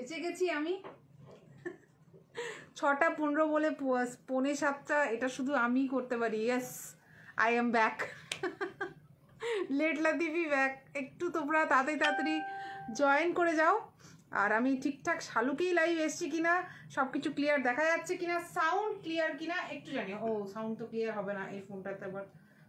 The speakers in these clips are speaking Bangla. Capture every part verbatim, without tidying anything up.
এসে গেছি আমি ছটা পনেরো বলে পৌনে সাতটা, এটা শুধু আমি করতে পারি। Yes, I am back, let Latifi back. একটু তোমরা তাড়াতাড়ি তাড়াতাড়ি জয়েন করে যাও। আর আমি ঠিকঠাক শালুকেই লাইভ এসছি কিনা, সব কিছু ক্লিয়ার দেখা যাচ্ছে কিনা, সাউন্ড ক্লিয়ার কিনা একটু জানি। ও সাউন্ড তো ক্লিয়ার হবে না এই ফোনটাতে, আবার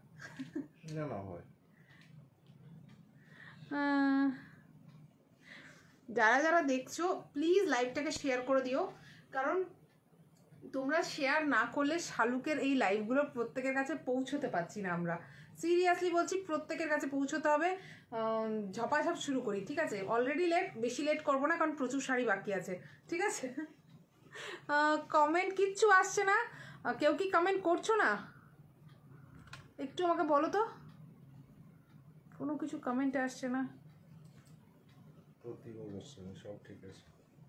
যারা যারা দেখছো প্লিজ লাইভটাকে শেয়ার করে দিও, কারণ তোমরা শেয়ার না করলে শালুকের এই লাইভগুলো প্রত্যেকের কাছে পৌঁছতে পারছি না আমরা। সিরিয়াসলি বলছি, প্রত্যেকের কাছে পৌঁছতে হবে। ঝপাঝপ শুরু করি, ঠিক আছে? অলরেডি লেট, বেশি লেট করবো না, কারণ প্রচুর শাড়ি বাকি আছে, ঠিক আছে? কমেন্ট কিচ্ছু আসছে না, কেউ কি কমেন্ট করছো না? একটু আমাকে বলো তো, কোনো কিছু কমেন্ট আসছে না। সব ঠিক আছে।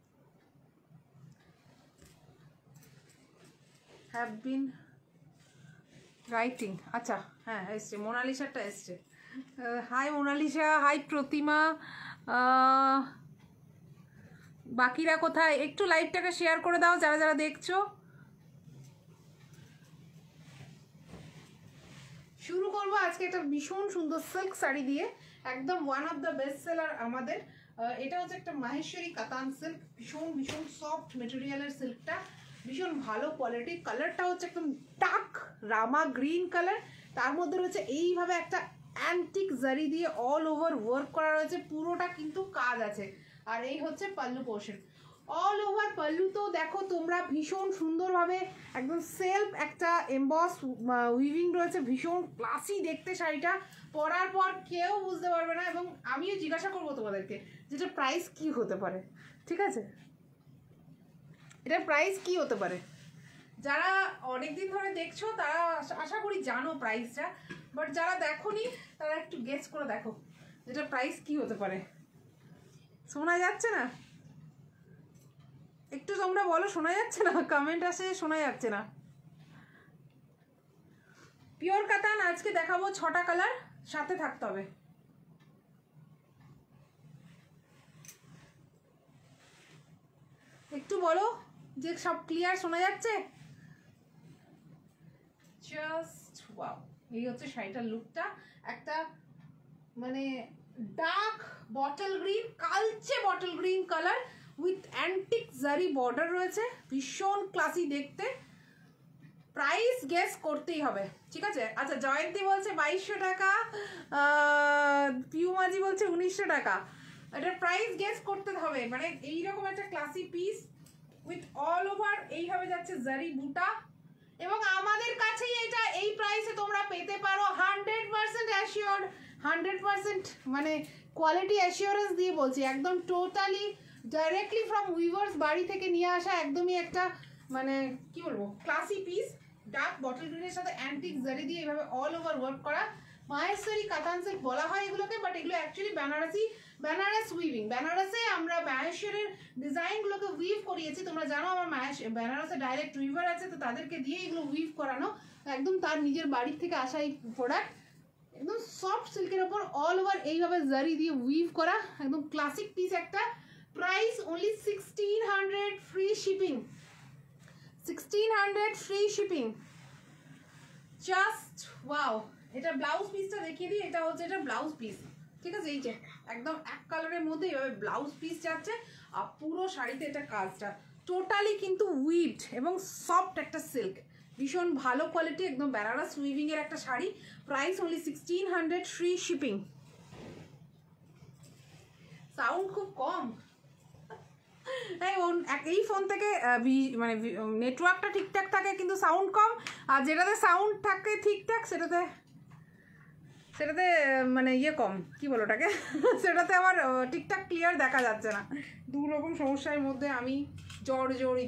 হ্যাভ বিন রাইটিং, আচ্ছা হ্যাঁ এসছে, মোনালিসাটা এসছে। হাই মোনালিসা, হাই প্রতিমা, বাকিরা কোথায়? একটু লাইভটাকে শেয়ার করে দাও যারা যারা দেখছো। শুরু করবো আজকে একটা ভীষণ সুন্দর সিল্ক শাড়ি দিয়ে, একদম one of the best seller আমাদের। এটা হচ্ছে একটা মাহেশ্বরী কাতান সিল্ক, ভীষণ ভীষণ সফট মেটেরিয়ালের সিল্কটা, ভীষণ ভালো কোয়ালিটি। কালারটা হচ্ছে একদম ডার্ক রামা গ্রিন কালার, তার মধ্যে রয়েছে এইভাবে একটা অ্যান্টিক জারি দিয়ে অল ওভার ওয়ার্ক করা রয়েছে, পুরোটা কিন্তু কাজ আছে। আর এই হচ্ছে pallu portion, all over pallu তো দেখো তোমরা ভীষণ সুন্দরভাবে একদম সেলফ একটা এমবস উইভিং রয়েছে, ভীষণ ক্লাসি দেখতে শাড়িটা। পরার পর কেউ বুঝতে পারবে না, এবং আমিও জিজ্ঞাসা করবো তোমাদেরকে যেটা প্রাইস কি হতে পারে, ঠিক আছে? এটার প্রাইস কি হতে পারে? যারা অনেকদিন ধরে দেখছো তারা আশা করি জানো প্রাইসটা, বাট যারা দেখোনি তারা একটু গেস করে দেখো যেটা প্রাইস কি হতে পারে। শোনা যাচ্ছে না? একটু তোমরা বলো, শোনা যাচ্ছে না? কমেন্ট আসে, শোনা যাচ্ছে না। পিওর কাতান আজকে দেখাবো ছটা কালার, সাথে থাকতে হবে। একটু বলো যে সব ক্লিয়ার শোনা যাচ্ছে। জাস্ট ওয়াও, এই হচ্ছে শাড়িটার লুকটা, একটা মানে ডার্ক বটল গ্রিন, কালচে bottle green colour with antique zari border রয়েছে, ভীষণ ক্লাসি দেখতে। প্রাইস গেস করতেই হবে, ঠিক আছে? আচ্ছা, জয়ন্তী বলছে বাইশশো টাকা, পিউমাজি বলছে উনিশশো টাকা। এটার প্রাইস গেস করতে হবে, মানে এইরকম একটা classy piece with all over এইভাবে যাচ্ছে জারি বুটা, এবং আমাদের কাছেই এটা এই প্রাইসে তোমরা পেতে পারো। Hundred percent assure, hundred percent মানে কোয়ালিটি অ্যাসিওরেন্স দিয়ে বলছি, একদম টোটালি ডাইরেক্টলি ফ্রম উইভার্স বাড়ি থেকে নিয়ে আসা, একদমই একটা মানে কি বলবো ক্লাসি পিস। ডার্ক বটল গ্রিনের সাথে অ্যান্টিক জারি দিয়ে এইভাবে অল ওভার ওয়ার্ক করা, মাহেশ্বরী কাতান সিল্ক বলা হয় এগুলোকে, বাট এগুলো অ্যাকচুয়ালি বেনারসি, বেনারস উইভিং। বেনারসে আমরা মাহেশ্বরের ডিজাইনগুলোকে উইভ করিয়েছি, তোমরা জানো আমার মাহেশ বেনারসে ডাইরেক্ট উইভার আছে, তো তাদেরকে দিয়ে এগুলো উইভ করানো, একদম তার নিজের বাড়ির থেকে আসা এই প্রোডাক্ট। একদম সফট সিল্কের ওপর অল ওভার এইভাবে জারি দিয়ে উইভ করা, একদম ক্লাসিক পিস একটা। Price only sixteen hundred, free shipping, sixteen hundred free shipping. Just wow. এটা ব্লাউজ পিসটা দেখিয়ে দিই, এটা হচ্ছে এটা ব্লাউজ পিস, ঠিক আছে? এই যে একদম এক কালারের মধ্যে এভাবে ব্লাউজ পিস যাচ্ছে, আর পুরো শাড়িতে এটা কাজটা টোটালি কিন্তু উইভড এবং সফট একটা সিল্ক, ভীষণ ভালো কোয়ালিটি, একদম বেনারস উইভিং এর একটা sari. Price only sixteen hundred, free shipping. Sound খুব কম, এই ফোন থেকে মানে নেটওয়ার্কটা ঠিকঠাক থাকে কিন্তু সাউন্ড কম, আর যেটাতে সাউন্ড থাকে ঠিকঠাক সেটাতে সেটাতে মানে ইয়ে কম, কি বলো ওটাকে, সেটাতে আমার ঠিকঠাক ক্লিয়ার দেখা যাচ্ছে না। দু রকম সমস্যার মধ্যে আমি জর্জরিত।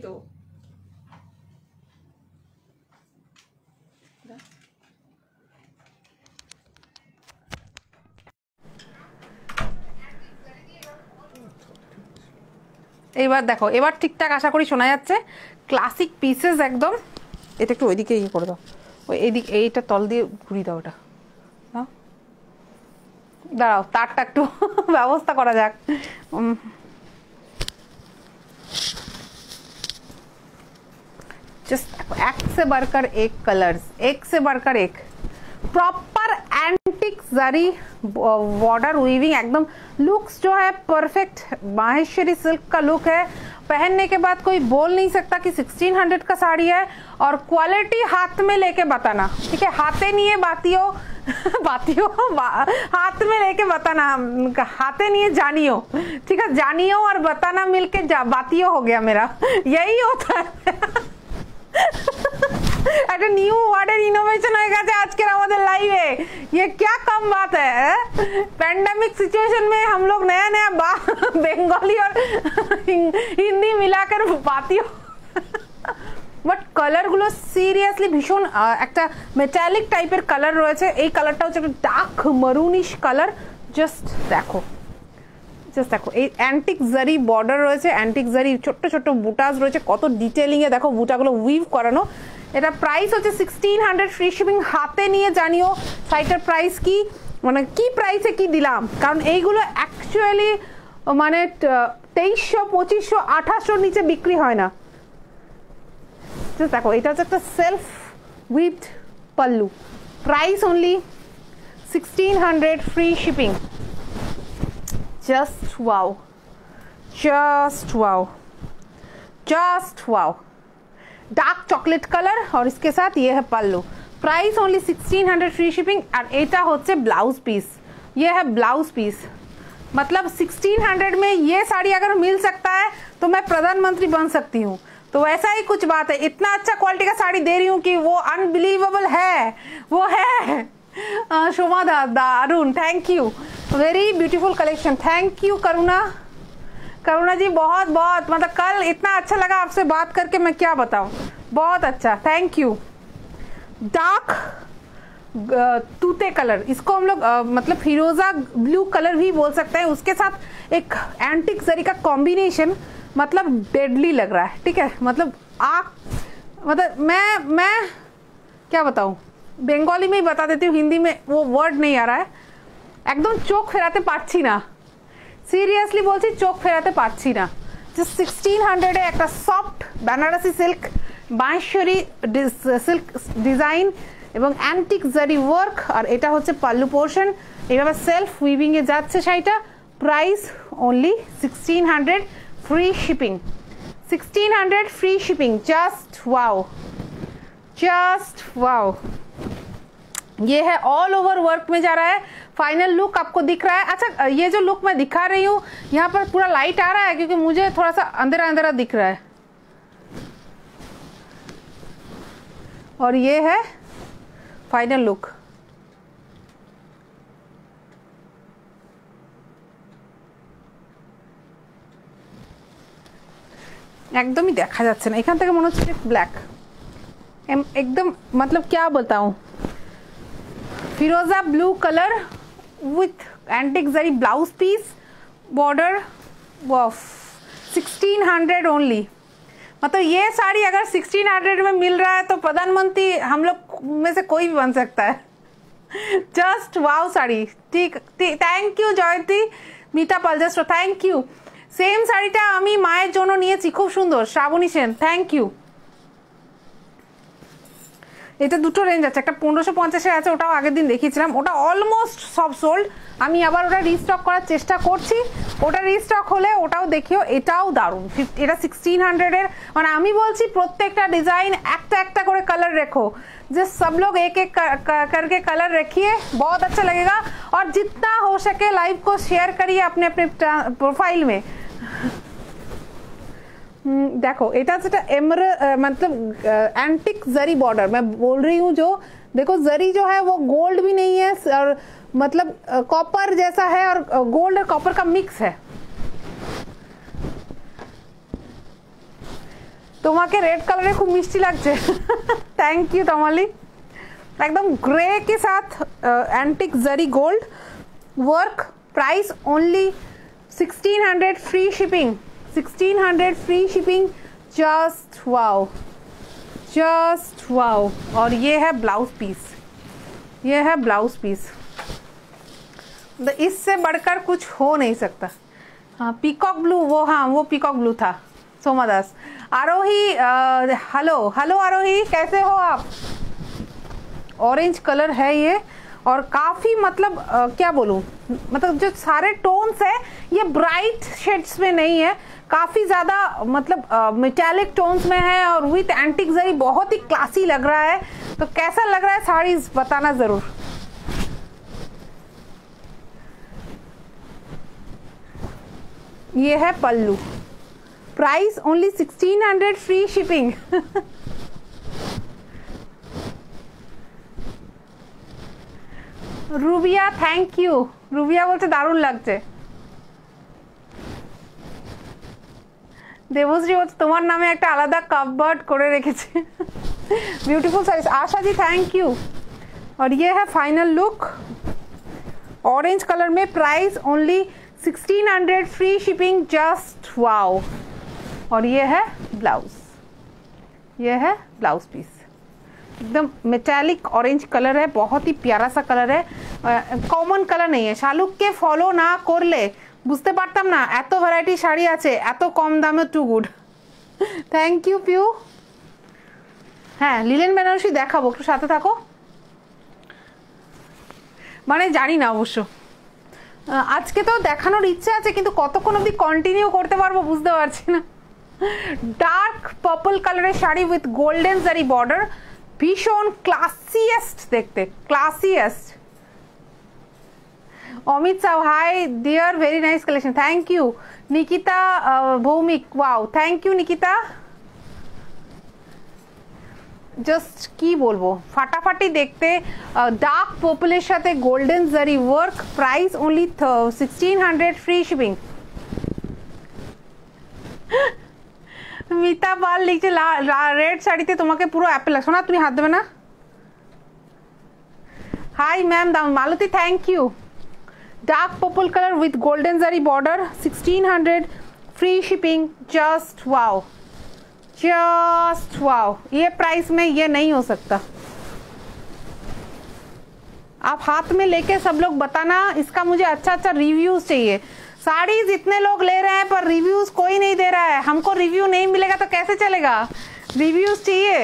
এবার দেখো, এবার ঠিকঠাক আশা করি শোনা যাচ্ছে। ক্লাসিক পিসেস একদম। এটা একটু ওইদিকে ইয়ে করে দাও, ওই এইদিকে এইটা তল দিয়ে ঘুরিয়ে দাও ওটা। হ্যাঁ দাঁড়াও, তারটা একটু ব্যবস্থা করা যাক। जस्ट एक से बढ़कर एक कलर्स, एक से बढ़कर एक, proper antique zari border weaving, एकदम लुक्स जो है परफेक्ट माहेश्वरी सिल्क का लुक है। पहनने के बाद कोई बोल नहीं सकता कि सोलह सौ का साड़ी है। और क्वालिटी हाथ में लेके बताना, ठीक है, हाथे नहीं है बातियों बातियों बा, हाथ में लेके बताना, हाथे नहीं है जानियो, ठीक है, जानियो और बताना मिलके बातियों हो गया मेरा, यही होता है। একটা নিউ ওয়ার্ডের ইনোভেশন হয়ে গেছে আজকের আমাদের লাইভে, ये क्या कम बात है। पैंडेमिक सिचुएशन में हम लोग नया नया बंगाली और हिंदी मिलाकर बातियों। বাট কালারগুলো সিরিয়াসলি ভীষণ একটা মেটালিক টাইপের কালার রয়েছে। এই কালারটা হচ্ছে একটা ডার্ক মারুনিশ কালার। জাস্ট দেখো, জাস্ট দেখো, এই অ্যান্টিক জারি বর্ডার রয়েছে, অ্যান্টিক জারি ছোট্ট ছোট্ট বুটাস রয়েছে, কত ডিটেলিংয়ে দেখো বুটাগুলো উইভ করানো। এটা প্রাইস হচ্ছে সিক্সটিন হান্ড্রেড, ফ্রি শিপিং। হাতে নিয়ে জানিও সাইটের প্রাইস কি, মানে কি প্রাইসে কি দিলাম, কারণ এইগুলো অ্যাকচুয়ালি মানে তেইশশো পঁচিশশো আঠাশশোর নিচে বিক্রি হয় না। দেখো এটা হচ্ছে একটা self with pallu, price only sixteen hundred, free shipping. Just wow, just wow, just wow. Dark chocolate colour और इसके साथ ये है pallu, price only sixteen hundred, free shipping. और एटा होते ब्लाउज पीस, ये है ब्लाउज पीस। मतलब सिक्सटीन हंड्रेड में ये साड़ी अगर मिल सकता है तो मैं प्रधानमंत्री बन सकती हूँ। तो वैसा ही कुछ बात है, इतना अच्छा क्वालिटी का साड़ी दे रही हूँ कि वो अनबिलीवेबल है, वो है। शोमा दा दारुण, thank you, very beautiful collection, thank you Karuna. Karuna ji बहुत बहुत, मतलब कल इतना अच्छा लगा आपसे बात करके, मैं क्या बताऊं, बहुत अच्छा, थैंक यू। डार्क तूते कलर, इसको हम लोग मतलब फिरोजा ब्लू कलर भी बोल सकते हैं। उसके साथ एक एंटिक जरी का कॉम्बिनेशन, मतलब डेडली लग रहा है, ठीक है। मतलब आँख, मतलब मैं मैं क्या बताऊं, बंगाली में ही बता देती हूँ, हिंदी में वो वर्ड नहीं आ रहा है। একদম চোখ ফেরাতে পারছি না, সিরিয়াসলি বলছি চোখ ফেরাতে পারছি না। জাস্ট সিক্সটিন হান্ড্রেডে একটা soft Benarasi silk Maheshwari silk design এবং অ্যান্টিক জারি ওয়ার্ক, আর এটা হচ্ছে পাল্লু পোর্শন। এইভাবে সেলফ উইভিংয়ে যাচ্ছে শাড়িটা, price only sixteen hundred, free shipping, sixteen hundred, free shipping. Just wow, just wow. ये है ऑल ओवर वर्क में जा रहा है, फाइनल लुक आपको दिख रहा है। अच्छा, ये जो लुक मैं दिखा रही हूँ यहाँ पर पूरा लाइट आ रहा है क्योंकि मुझे थोड़ा सा अंधेरा अंधेरा दिख रहा है। और ये है फाइनल लुक। एकदम ही देखा যাচ্ছে না, এখান থেকে মনে হচ্ছে ব্ল্যাক एकदम, मतलब क्या बताऊं, फिरोजा blue colour with antique zari blouse piece border, वाह, सिक्सटीन हंड्रेड ओनली। मतलब ये साड़ी अगर सिक्सटीन हंड्रेड में मिल रहा है तो प्रधानमंत्री हम लोग में से कोई भी बन सकता है। जस्ट वाओ साड़ी, ठीक, थैंक यू जयंती मीता पालजस्ट्रो, थैंक यू। सेम শাড়িটা আমি মায়ের জন্য নিয়েছি, খুব সুন্দর, শ্রাবণী সেন, থ্যাংক ইউ। এটা দুটো রেঞ্জ আছে, একটা পনেরোশো পঞ্চাশের আছে, ওটাও আগের দিন দেখিয়েছিলাম, ওটা অলমোস্ট সব সোল্ড। আমি আবার ওটা রিস্টক করার চেষ্টা করছি, ওটা রিস্টক হলে ওটাও দেখিও। এটাও দারুণ, এটা সিক্সটিন হান্ড্রেডের, মানে আমি বলছি প্রত্যেকটা ডিজাইন একটা একটা করে কালার রেখো, যে सब लोग एक एक कर, कर, करके कलर रखिए, बहुत अच्छा लगेगा। और जितना हो सके लाइव को शेयर करिए अपने अपने प्रोफाइल में। देखो এটা যেটা एमर मतलब एंटिक जरी बॉर्डर मैं बोल रही हूँ, जो देखो जरी जो है वो गोल्ड भी नहीं है और मतलब कॉपर जैसा है, और गोल्ड और कॉपर का मिक्स है। তোমাকে रेड कलर खूब मिष्टी লাগছে, थैंक यू तमाली। एकदम ग्रे के साथ antique zari gold work, price only sixteen hundred, free shipping, sixteen hundred, free shipping. Just wow, just wow. और ये है ब्लाउज पीस, ये है ब्लाउज पीस, तो इससे बढ़कर कुछ हो नहीं सकता। हाँ, पीकॉक ब्लू, वो हाँ वो पीकॉक ब्लू था, सोमा दास। आरोही, हेलो हेलो आरोही, कैसे हो आप? ऑरेंज कलर है ये, और काफी मतलब आ, क्या बोलूं, मतलब जो सारे टोन्स है ये ब्राइट शेड्स में नहीं है, काफी ज्यादा मतलब मेटालिक टोन्स में है, और विथ एंटिक जरी, बहुत ही क्लासी लग रहा है। तो कैसा लग रहा है साड़ीज बताना जरूर। ये है pallu, price only sixteen hundred, free shipping. Rubiya thank you. Rubiya বলছে দারুণ লাগছে। দেবশ্রী বলছে তোমার নামে একটা আলাদা কাপবোর্ড করে রেখেছে। Beautiful size. Asha ji thank you. और ये है फाइनल लुक ऑरेंज कलर में, price only sixteen hundred, free shipping, just wow. और ये है ब्लाउज, ये है ब्लाउज पीस, एकदम मेटालिक ऑरेंज कलर है, बहुत ही प्यारा सा कलर है, कॉमन कलर नहीं है। शालुक के फॉलो ना করলে বুঝতে পারতাম না এত ভ্যারাইটি শাড়ি আছে এত কম দামে। Too good, thank you Piu. হ্যাঁ লিলেন বেনারসি দেখাবো, একটু সাথে থাকো। মানে জানি না অবশ্য, আজকে তো দেখানোর ইচ্ছে আছে কিন্তু কতক্ষণ অবধি কন্টিনিউ করতে পারবো বুঝতে পারছি না। ডার্ক পার্পল কালারের sari with golden zari border, ভীষণ ক্লাসিয়েস্ট দেখতে, classiest. Amit Sau hi dear, very nice collection, thank you. Nikita Bhowmik, wow, thank you Nikita. Just কি বলবো, ফাটাফাটি দেখতে, ডার্ক পার্পলের সাথে golden zari work, price only sixteen hundred, free shipping. Mita Pal লিখছে রেড শাড়িতে তোমাকে পুরো অ্যাপেল, শোনা তুমি হাত দেবে না। হাই ম্যাম দাম, Malati thank you. Dark purple colour with golden zari border, sixteen hundred, free shipping, just wow, just wow. ये प्राइस में ये नहीं हो सकता। आप हाथ में लेके सब लोग बताना, इसका मुझे अच्छा अच्छा रिव्यूज चाहिए। साड़ीज इतने लोग ले रहे हैं पर रिव्यूज कोई नहीं दे रहा है, हमको रिव्यू नहीं मिलेगा तो कैसे चलेगा, रिव्यूज चाहिए।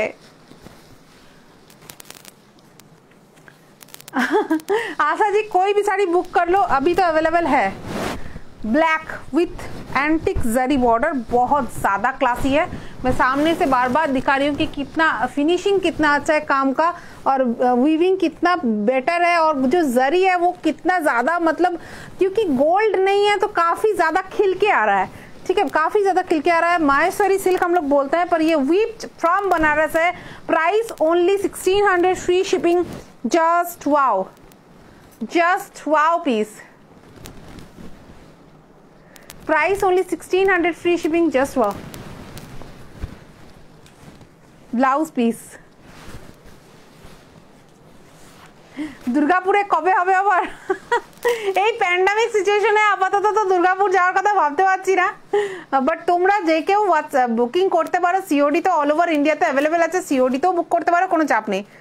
आशा जी कोई भी साड़ी बुक कर लो, अभी तो अवेलेबल है। Black with antique zari border, बहुत ज़्यादा क्लासी है। मैं सामने से बार बार दिखा रही हूँ कि कितना फिनिशिंग कितना अच्छा है काम का, और वीविंग कितना बेटर है, और जो जरी है वो कितना ज़्यादा, मतलब क्योंकि गोल्ड नहीं है तो काफ़ी ज़्यादा खिल के आ रहा है। ठीक है, काफ़ी ज़्यादा खिल के आ रहा है। माहेश्वरी सिल्क हम लोग बोलते हैं, पर ये वीव्ड फ्रॉम बनारस है। Price only sixteen hundred, free shipping, just wow, just wow piece. Price only sixteen hundred, free shipping, just wow. Blouse piece. দুর্গাপুরে কবে হবে আবার? এই প্যান্ডামিক সিচুয়েশনে আপাতত তো দুর্গাপুর যাওয়ার কথা ভাবতে পারছি না, বাট তোমরা যে কেউ বুকিং করতে পারো, সিওডি তো অল ওভার ইন্ডিয়াতে অ্যাভেলেবেল আছে, সিওডি তো বুক করতে পারো, কোনো চাপ নেই।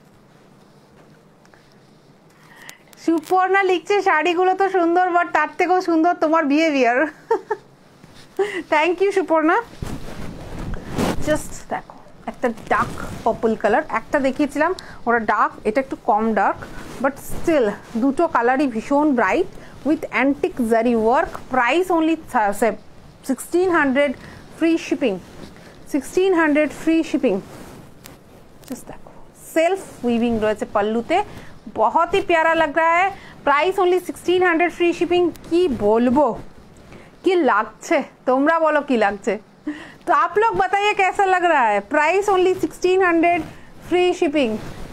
সুপর্ণা লিখছে শাড়িগুলো তো সুন্দর, বাট তার থেকেও সুন্দর তোমার behaviour. Thank you Suparna. Just দেখো একটা ডার্ক পার্পল কালার, একটা দেখিয়েছিলাম ওটা ডার্ক, এটা একটু কম ডার্ক, বাট স্টিল দুটো কালারই ভীষণ bright with antique zari work. Price only sixteen hundred, free shipping, sixteen hundred, free shipping. Just देखो सेल्फ वीविंग रही पल्लूते, बहुत ही प्यारा लग रहा है। Price only sixteen hundred, free shipping. की बोलबो कि लागছে, তোমরা বলো কি লাগছে, तो आप लोग बताइए कैसा लग रहा है। Price only sixteen hundred, free shipping.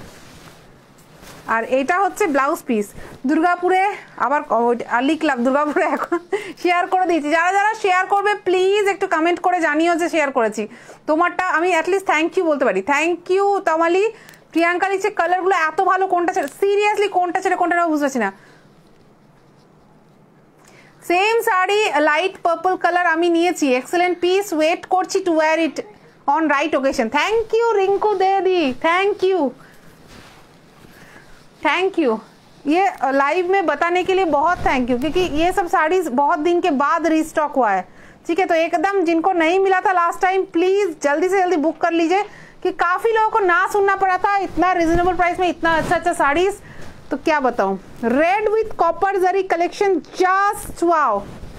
আর এটা হচ্ছে ব্লাউজ পিস। দুর্গাপুরে আবার লিখলাম দুর্গাপুরে, এখন শেয়ার করে দিয়েছি। যারা যারা শেয়ার করবে প্লিজ একটু কমেন্ট করে জানিও যে শেয়ার করেছি। তোমারটা আমি অ্যাটলিস্ট থ্যাংক ইউ বলতে পারি। Thank you Tamali. প্রিয়াঙ্কা লিখছে কালারগুলো এত ভালো, কোনটা ছেড়ে, সিরিয়াসলি কোনটা ছেড়ে কোনটা না বুঝতে পারছি না। Same sari light purple colour আমি নিয়েছি, এক্সেলেন্ট পিস, ওয়েট করছি to wear it on right occasion. Thank you Rinku देदी, थैंक यू थैंक यू। ये लाइव में बताने के लिए बहुत थैंक यू, क्योंकि ये सब साड़ीज बहुत दिन के बाद रीस्टॉक हुआ है, ठीक है। तो एकदम जिनको नहीं मिला था लास्ट टाइम, प्लीज जल्दी से जल्दी बुक कर लीजिए, कि काफी लोगों को ना सुनना पड़ा था इतना रिजनेबल प्राइस में इतना अच्छा अच्छा साड़ीज। तो क्या बताऊं, red with copper zari collection, just wow,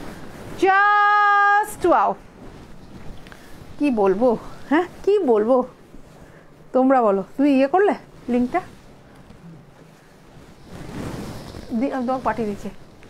just wow, কি বলবো হ্যাঁ কি বলবো, তোমরা বলো। তুই ইয়ে করলে লিংকটা দাও, পাঠিয়ে দিচ্ছি।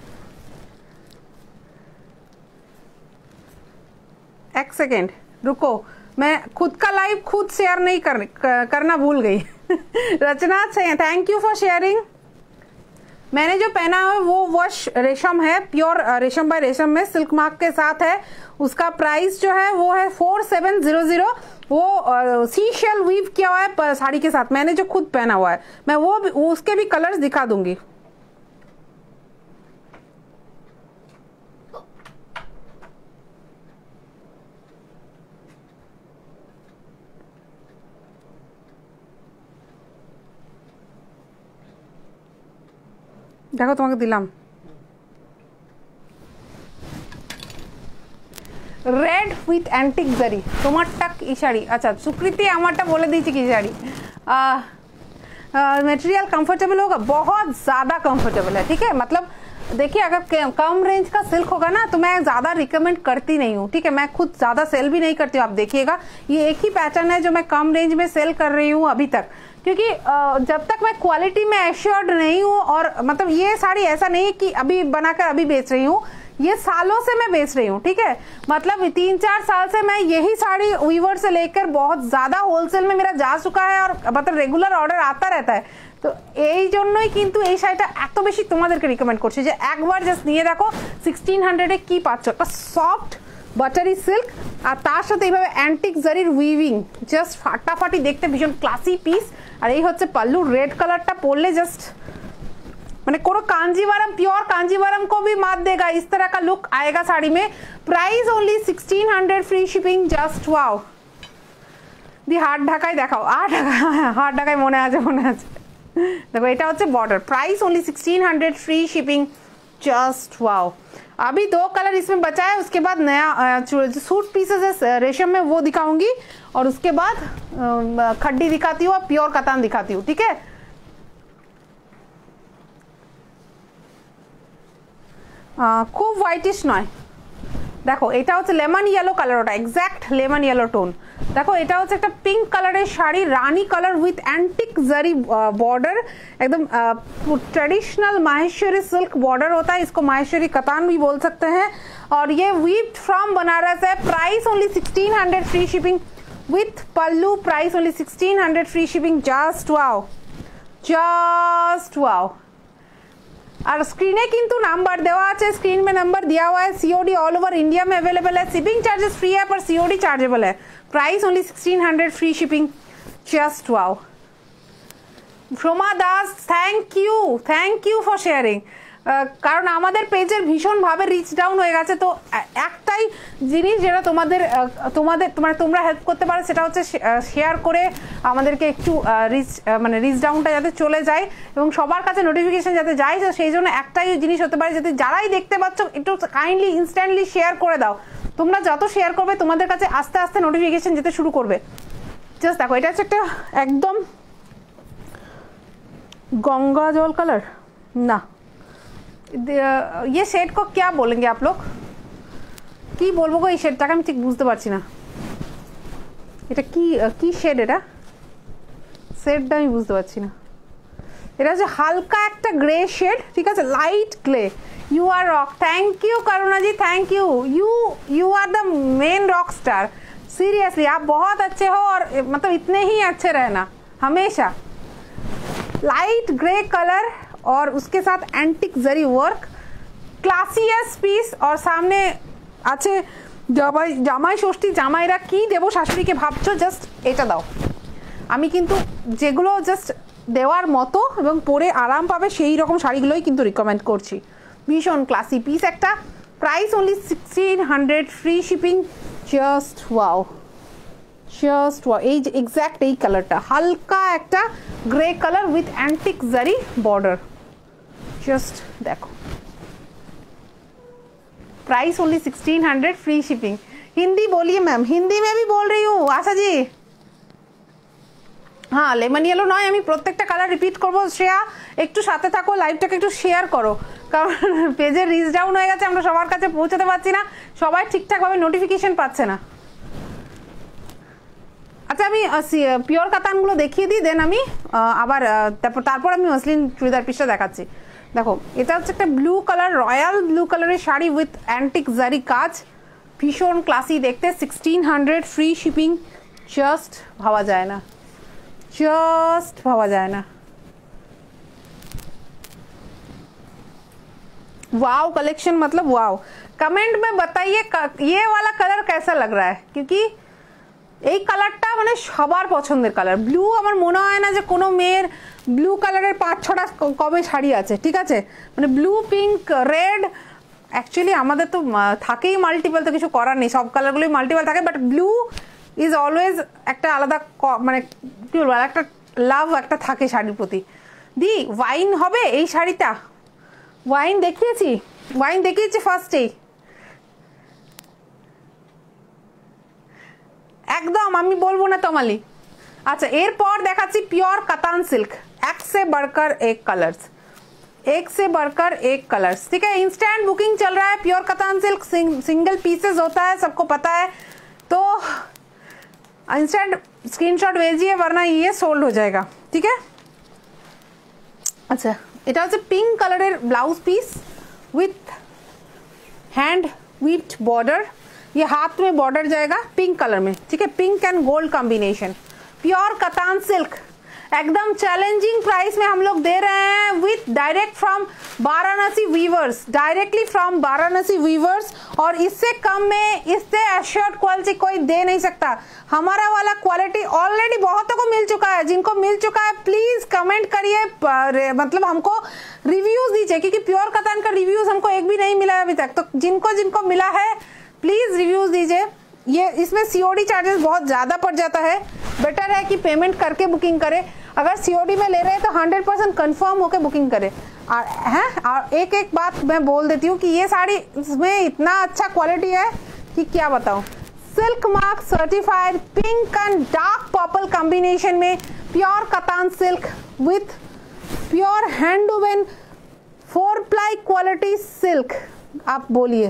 एक सेकेंड रुको, मैं खुद का लाइव खुद शेयर नहीं कर, करना भूल गई। Rachna, thank you for sharing. मैंने जो पहना है वो वश रेशम है, प्योर रेशम बाय रेशम में सिल्क मार्क के साथ है। उसका प्राइस जो है वो है फोर सेवन जीरो जीरो। वो सी शेल वीव किया हुआ है साड़ी के साथ, मैंने जो खुद पहना हुआ है। मैं वो भी, उसके भी कलर्स दिखा दूंगी। দেখো তোমাকে দিলাম রেড উইথ অ্যান্টিক জারি। তোমারটা কি শাড়ি? আচ্ছা सुकृति, আমারটা বলে দিয়েছি কি শাড়ি। मटेरियल कंफर्टेबल होगा, बहुत ज़्यादा कंफर्टेबल है, ठीक है। मतलब देखिए अगर कम रेंज का सिल्क होगा ना तो मैं ज़्यादा रिकमेंड करती नहीं हूँ, ठीक है। मैं खुद ज़्यादा सेल भी नहीं करती हूँ। आप देखिएगा ये एक ही पैटर्न है जो मैं कम रेंज में सेल कर रही हूँ अभी तक, क्योंकि जब तक मैं क्वालिटी में एश्योर्ड नहीं हूँ, और मतलब ये साड़ी ऐसा नहीं है कि अभी बनाकर अभी बेच रही हूँ, ये सालों से मैं बेच रही हूँ, ठीक है। मतलब तीन चार साल से मैं यही साड़ी वीवर से लेकर बहुत ज्यादा होलसेल में मेरा जा चुका है, और मतलब रेगुलर ऑर्डर आता रहता है। तो এই জন্যই কিন্তু এই শাড়িটা এত বেশি তোমাদেরকে রিকমেন্ড করছি যে একবার জাস্ট নিয়ে দেখো সিক্সটিন হান্ড্রেডে কি পাচ্ছ, একটা সফট বাটারি সিল্ক, আর তার সাথে এইভাবে অ্যান্টিক জারির উইভিং, জাস্ট ফাটাফাটি দেখতে ভীষণ ক্লাসি পিস। আর এই হচ্ছে পাল্লু, রেড কালারটা পরলে জাস্ট मैंने कोनो कांजीवरम, प्योर कांजीवरम को भी मात देगा, इस तरह का लुक आएगा साड़ी में। Price only sixteen hundred, free shipping, just wow. दी हाथ ढाकाई देखाओ, आ ढाका, हाथ ढाकाई मने आछे मने आछे। देखो এটা হচ্ছে border, price only sixteen hundred, free shipping, just wow. अभी दो कलर इसमें बचा है, उसके बाद नया जो सूट पीसेस है रेशम में वो दिखाऊंगी, और उसके बाद खड्डी दिखाती हूँ और प्योर कतान दिखाती हूँ, ठीक है। খুব হোয়াইটিশ নয়, দেখো এটা হচ্ছে লেমন ইয়েলো কালার, ওটা এক্স্যাক্ট লেমন ইয়েলো টোন। দেখো এটা হচ্ছে একটা পিঙ্ক কালারের শাড়ি, রানী colour with antique zari border, एकदम ट्रेडिशनल माहेश्वरी सिल्क बॉर्डर होता है, इसको माहेश्वरी कतान भी बोल सकते हैं। और ये वीव्ड फ्रॉम बनारस है। Price only sixteen hundred, free shipping with pallu, price only sixteen hundred, free shipping, just wow, just wow. और स्क्रीने किंतु नंबर देवा है, स्क्रीन में नंबर दिया हुआ है। सीओडी ऑल ओवर इंडिया में अवेलेबल है, शिपिंग चार्जेस फ्री है पर सीओडी चार्जेबल है। Price only sixteen hundred, free shipping, just wow. Soma Das, thank you, thank you for sharing. কারণ আমাদের পেজের ভীষণভাবে রিচ ডাউন হয়ে গেছে, তো একটাই জিনিস যেটা তোমাদের তোমাদের মানে তোমরা হেল্প করতে পারো সেটা হচ্ছে শেয়ার করে আমাদেরকে একটু রিচ মানে রিচ ডাউনটা যাতে চলে যায় এবং সবার কাছে নোটিফিকেশন যাতে যায়, সেই জন্য একটাই জিনিস হতে পারে, যাতে যারাই দেখতে পাচ্ছ একটু কাইন্ডলি ইনস্ট্যান্টলি শেয়ার করে দাও। তোমরা যত শেয়ার করবে তোমাদের কাছে আস্তে আস্তে নোটিফিকেশন যেতে শুরু করবে। জাস্ট দেখো এটা হচ্ছে একটা একদম गंगा जल कलर ना, ये शेड को क्या बोलेंगे आप लोग, কি বলবো গো এই শেডটাকে আমি ঠিক বুঝতে পারছি না, এটা কি কি শেড, এটা শেডটা আমি বুঝতে পারছি না। এটা হচ্ছে হালকা একটা গ্রে শেড, ঠিক আছে, light grey. You are rock, thank you Karuna ji, thank you, you you are the main rock star, seriously आप बहुत अच्छे हो, और मतलब इतने ही अच्छे रहना हमेशा। लाइट ग्रे कलर और उसके साथ antique zari work, classiest piece, और सामने আছে জামাই জামাই ষষ্ঠী, জামাইরা কি দেবো শাশুড়িকে ভাবছো, জাস্ট এটা দাও। আমি কিন্তু যেগুলো জাস্ট দেওয়ার মতো এবং পরে আরাম পাবে সেই রকম শাড়িগুলোই কিন্তু রিকমেন্ড করছি। ভীষণ ক্লাসি পিস একটা, price only sixteen hundred, free shipping, just wow, just wow. এই যে এক্স্যাক্ট এই কালারটা হালকা একটা grey colour with antique zari border, just দেখো price only sixteen hundred, free shipping. Hindi बोलिए मैम, हिंदी में भी बोल रही हूँ आशा जी। हाँ লেমন ইয়েলো নয়, আমি প্রত্যেকটা কালার রিপিট করবো। শ্রেয়া একটু সাথে থাকো, লাইভটাকে একটু শেয়ার করো, কারণ পেজে রিচ ডাউন হয়ে গেছে, আমরা সবার কাছে পৌঁছাতে পারছি না, সবাই ঠিকঠাকভাবে নোটিফিকেশন পাচ্ছে না। আচ্ছা আমি পিওর কাতানগুলো দেখিয়ে দিই, দেন আমি আবার তারপর তারপর আমি মসলিন চুড়িদার পিসটা দেখাচ্ছি। দেখো এটা হচ্ছে একটা ব্লু কালার, রয়্যাল ব্লু কালারের শাড়ি উইথ অ্যান্টিক জারি কাজ, ভীষণ ক্লাসি দেখতে, sixteen hundred, free shipping. Just ভাবা যায় না, জাস্ট भावा जाए ना। वाव कलेक्शन मतलब वाव। कमेंट में बताइए ये वाला कलर कैसा लग रहा है, क्योंकि এই কালারটা মানে সবার পছন্দের কালার। ব্লু আমার মনে হয় না যে কোনো মেয়ের ব্লু কালারের পাঁচ ছটা কবে শাড়ি আছে, ঠিক আছে, মানে ব্লু, পিঙ্ক, রেড, অ্যাকচুয়ালি আমাদের তো থাকেই মাল্টিপল, তো কিছু করার নেই, সব কালারগুলোই মাল্টিপল থাকে, বাট ব্লু ইজ অলওয়েজ একটা আলাদা মানে কি বলবো একটা লাভ একটা থাকে শাড়ির প্রতি। দি ওয়াইন হবে এই শাড়িটা, ওয়াইন দেখিয়েছি, ওয়াইন দেখিয়েছি ফার্স্টেই একদম, আমি বলবো না তমালি। আচ্ছা এরপর দেখাচ্ছি পিওর কাতান सिल्क, एक से बढ़कर एक कलर्स, एक से बढ़कर एक कलर्स, ठीक है। इंस्टेंट बुकिंग चल रहा है, pure katan silk single pieces होता है, सबको पता है, तो इंस्टेंट स्क्रीनशॉट भेजिए वरना ये सोल्ड हो जाएगा, ठीक है। अच्छा এটা হচ্ছে পিঙ্ক কালারের blouse piece with hand with border, ये हाथ में बॉर्डर जाएगा पिंक कलर में, ठीक है, pink and gold combination, pure katan silk, एकदम चैलेंजिंग प्राइस में हम लोग दे रहे हैं with direct from Varanasi weavers, directly from Varanasi weavers, और इससे कम में इससे एश्योर्ड क्वालिटी कोई दे नहीं सकता। हमारा वाला क्वालिटी ऑलरेडी बहुतों को मिल चुका है, जिनको मिल चुका है प्लीज कमेंट करिए, मतलब हमको रिव्यूज दीजिए, क्योंकि प्योर कातान का रिव्यूज हमको एक भी नहीं मिला है अभी तक, तो जिनको जिनको मिला है प्लीज रिव्यूज दीजिए। ये इसमें सीओडी चार्जेस बहुत ज्यादा पड़ जाता है, बेटर है कि पेमेंट करके बुकिंग करें। अगर सीओडी में ले रहे हैं तो हंड्रेड परसेंट कन्फर्म होकर बुकिंग करें। और हैं और एक एक बात मैं बोल देती हूँ कि ये साड़ी इसमें इतना अच्छा क्वालिटी है कि क्या बताऊँ। Silk mark certified pink and dark purple combination में pure katan silk with pure hand woven four ply quality silk, आप बोलिए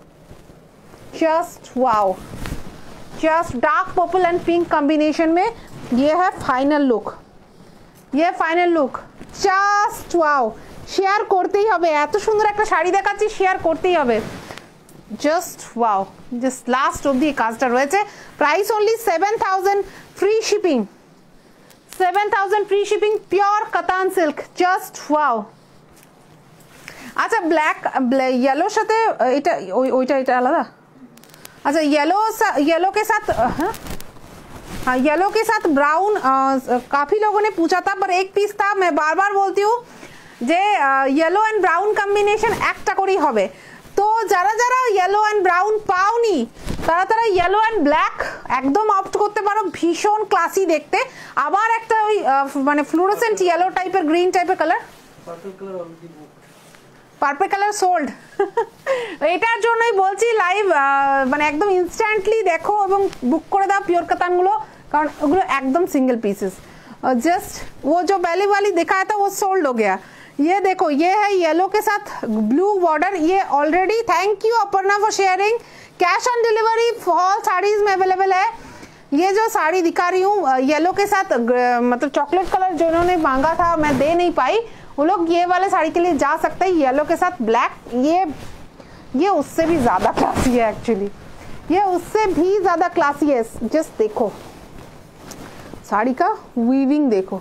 just wow. Just dark purple and pink combination में ये है फाइनल लुक, ये final look, just wow. Share করতেই হবে, এত সুন্দর একটা শাড়ি দেখাচ্ছি, শেয়ার করতেই হবে, জাস্ট ওয়াও। জাস্ট লাস্ট অবধি এই কাজটা রয়েছে, price only seven thousand, free shipping, seven thousand free shipping, pure katan silk, just wow. আচ্ছা ব্ল্যাক ইয়েলোর সাথে এটা ওইটা এটা আলাদা, अच्छा येलो येलो के साथ हाँ येलो के साथ ब्राउन, काफ़ी लोगों ने पूछा था, पर एक पीस था, मैं बार बार बोलती हूँ যে येलो एंड ब्राउन कम्बिनेशन একটা করেই হবে, তো যারা যারা येलो एंड ब्राउन পাওনি তারা তারা येलो एंड ব্ল্যাক একদম অপ্ট করতে পারো, ভীষণ ক্লাসি দেখতে। আবার একটা ওই মানে ফ্লুরোসেন্ট येलो টাইপের গ্রিন টাইপের colour, purple colour already purple colour sold. এটার জন্যই বলছি লাইভ মানে একদম ইনস্ট্যান্টলি দেখো এবং বুক করে দাও পিওর কাতানগুলো, কারণ ওগুলো একদম सिंगल पीसेस। जस्ट वो जो पहले वाली दिखाया था वो सोल्ड हो गया। ये देखो ये है येलो के साथ ब्लू बॉर्डर, ये already, thank you Aparna for sharing. Cash on delivery all saris में अवेलेबल है। ये जो साड़ी दिखा रही हूँ येलो के साथ मतलब चॉकलेट कलर जो इन्होंने मांगा था मैं दे नहीं पाई, वो लोग ये वाले साड़ी के लिए जा सकते हैं। येलो के साथ ब्लैक, ये ये उससे भी ज्यादा क्लासी है एक्चुअली, ये उससे भी ज्यादा क्लासी है। जस्ट देखो साड़ी का वीविंग देखो,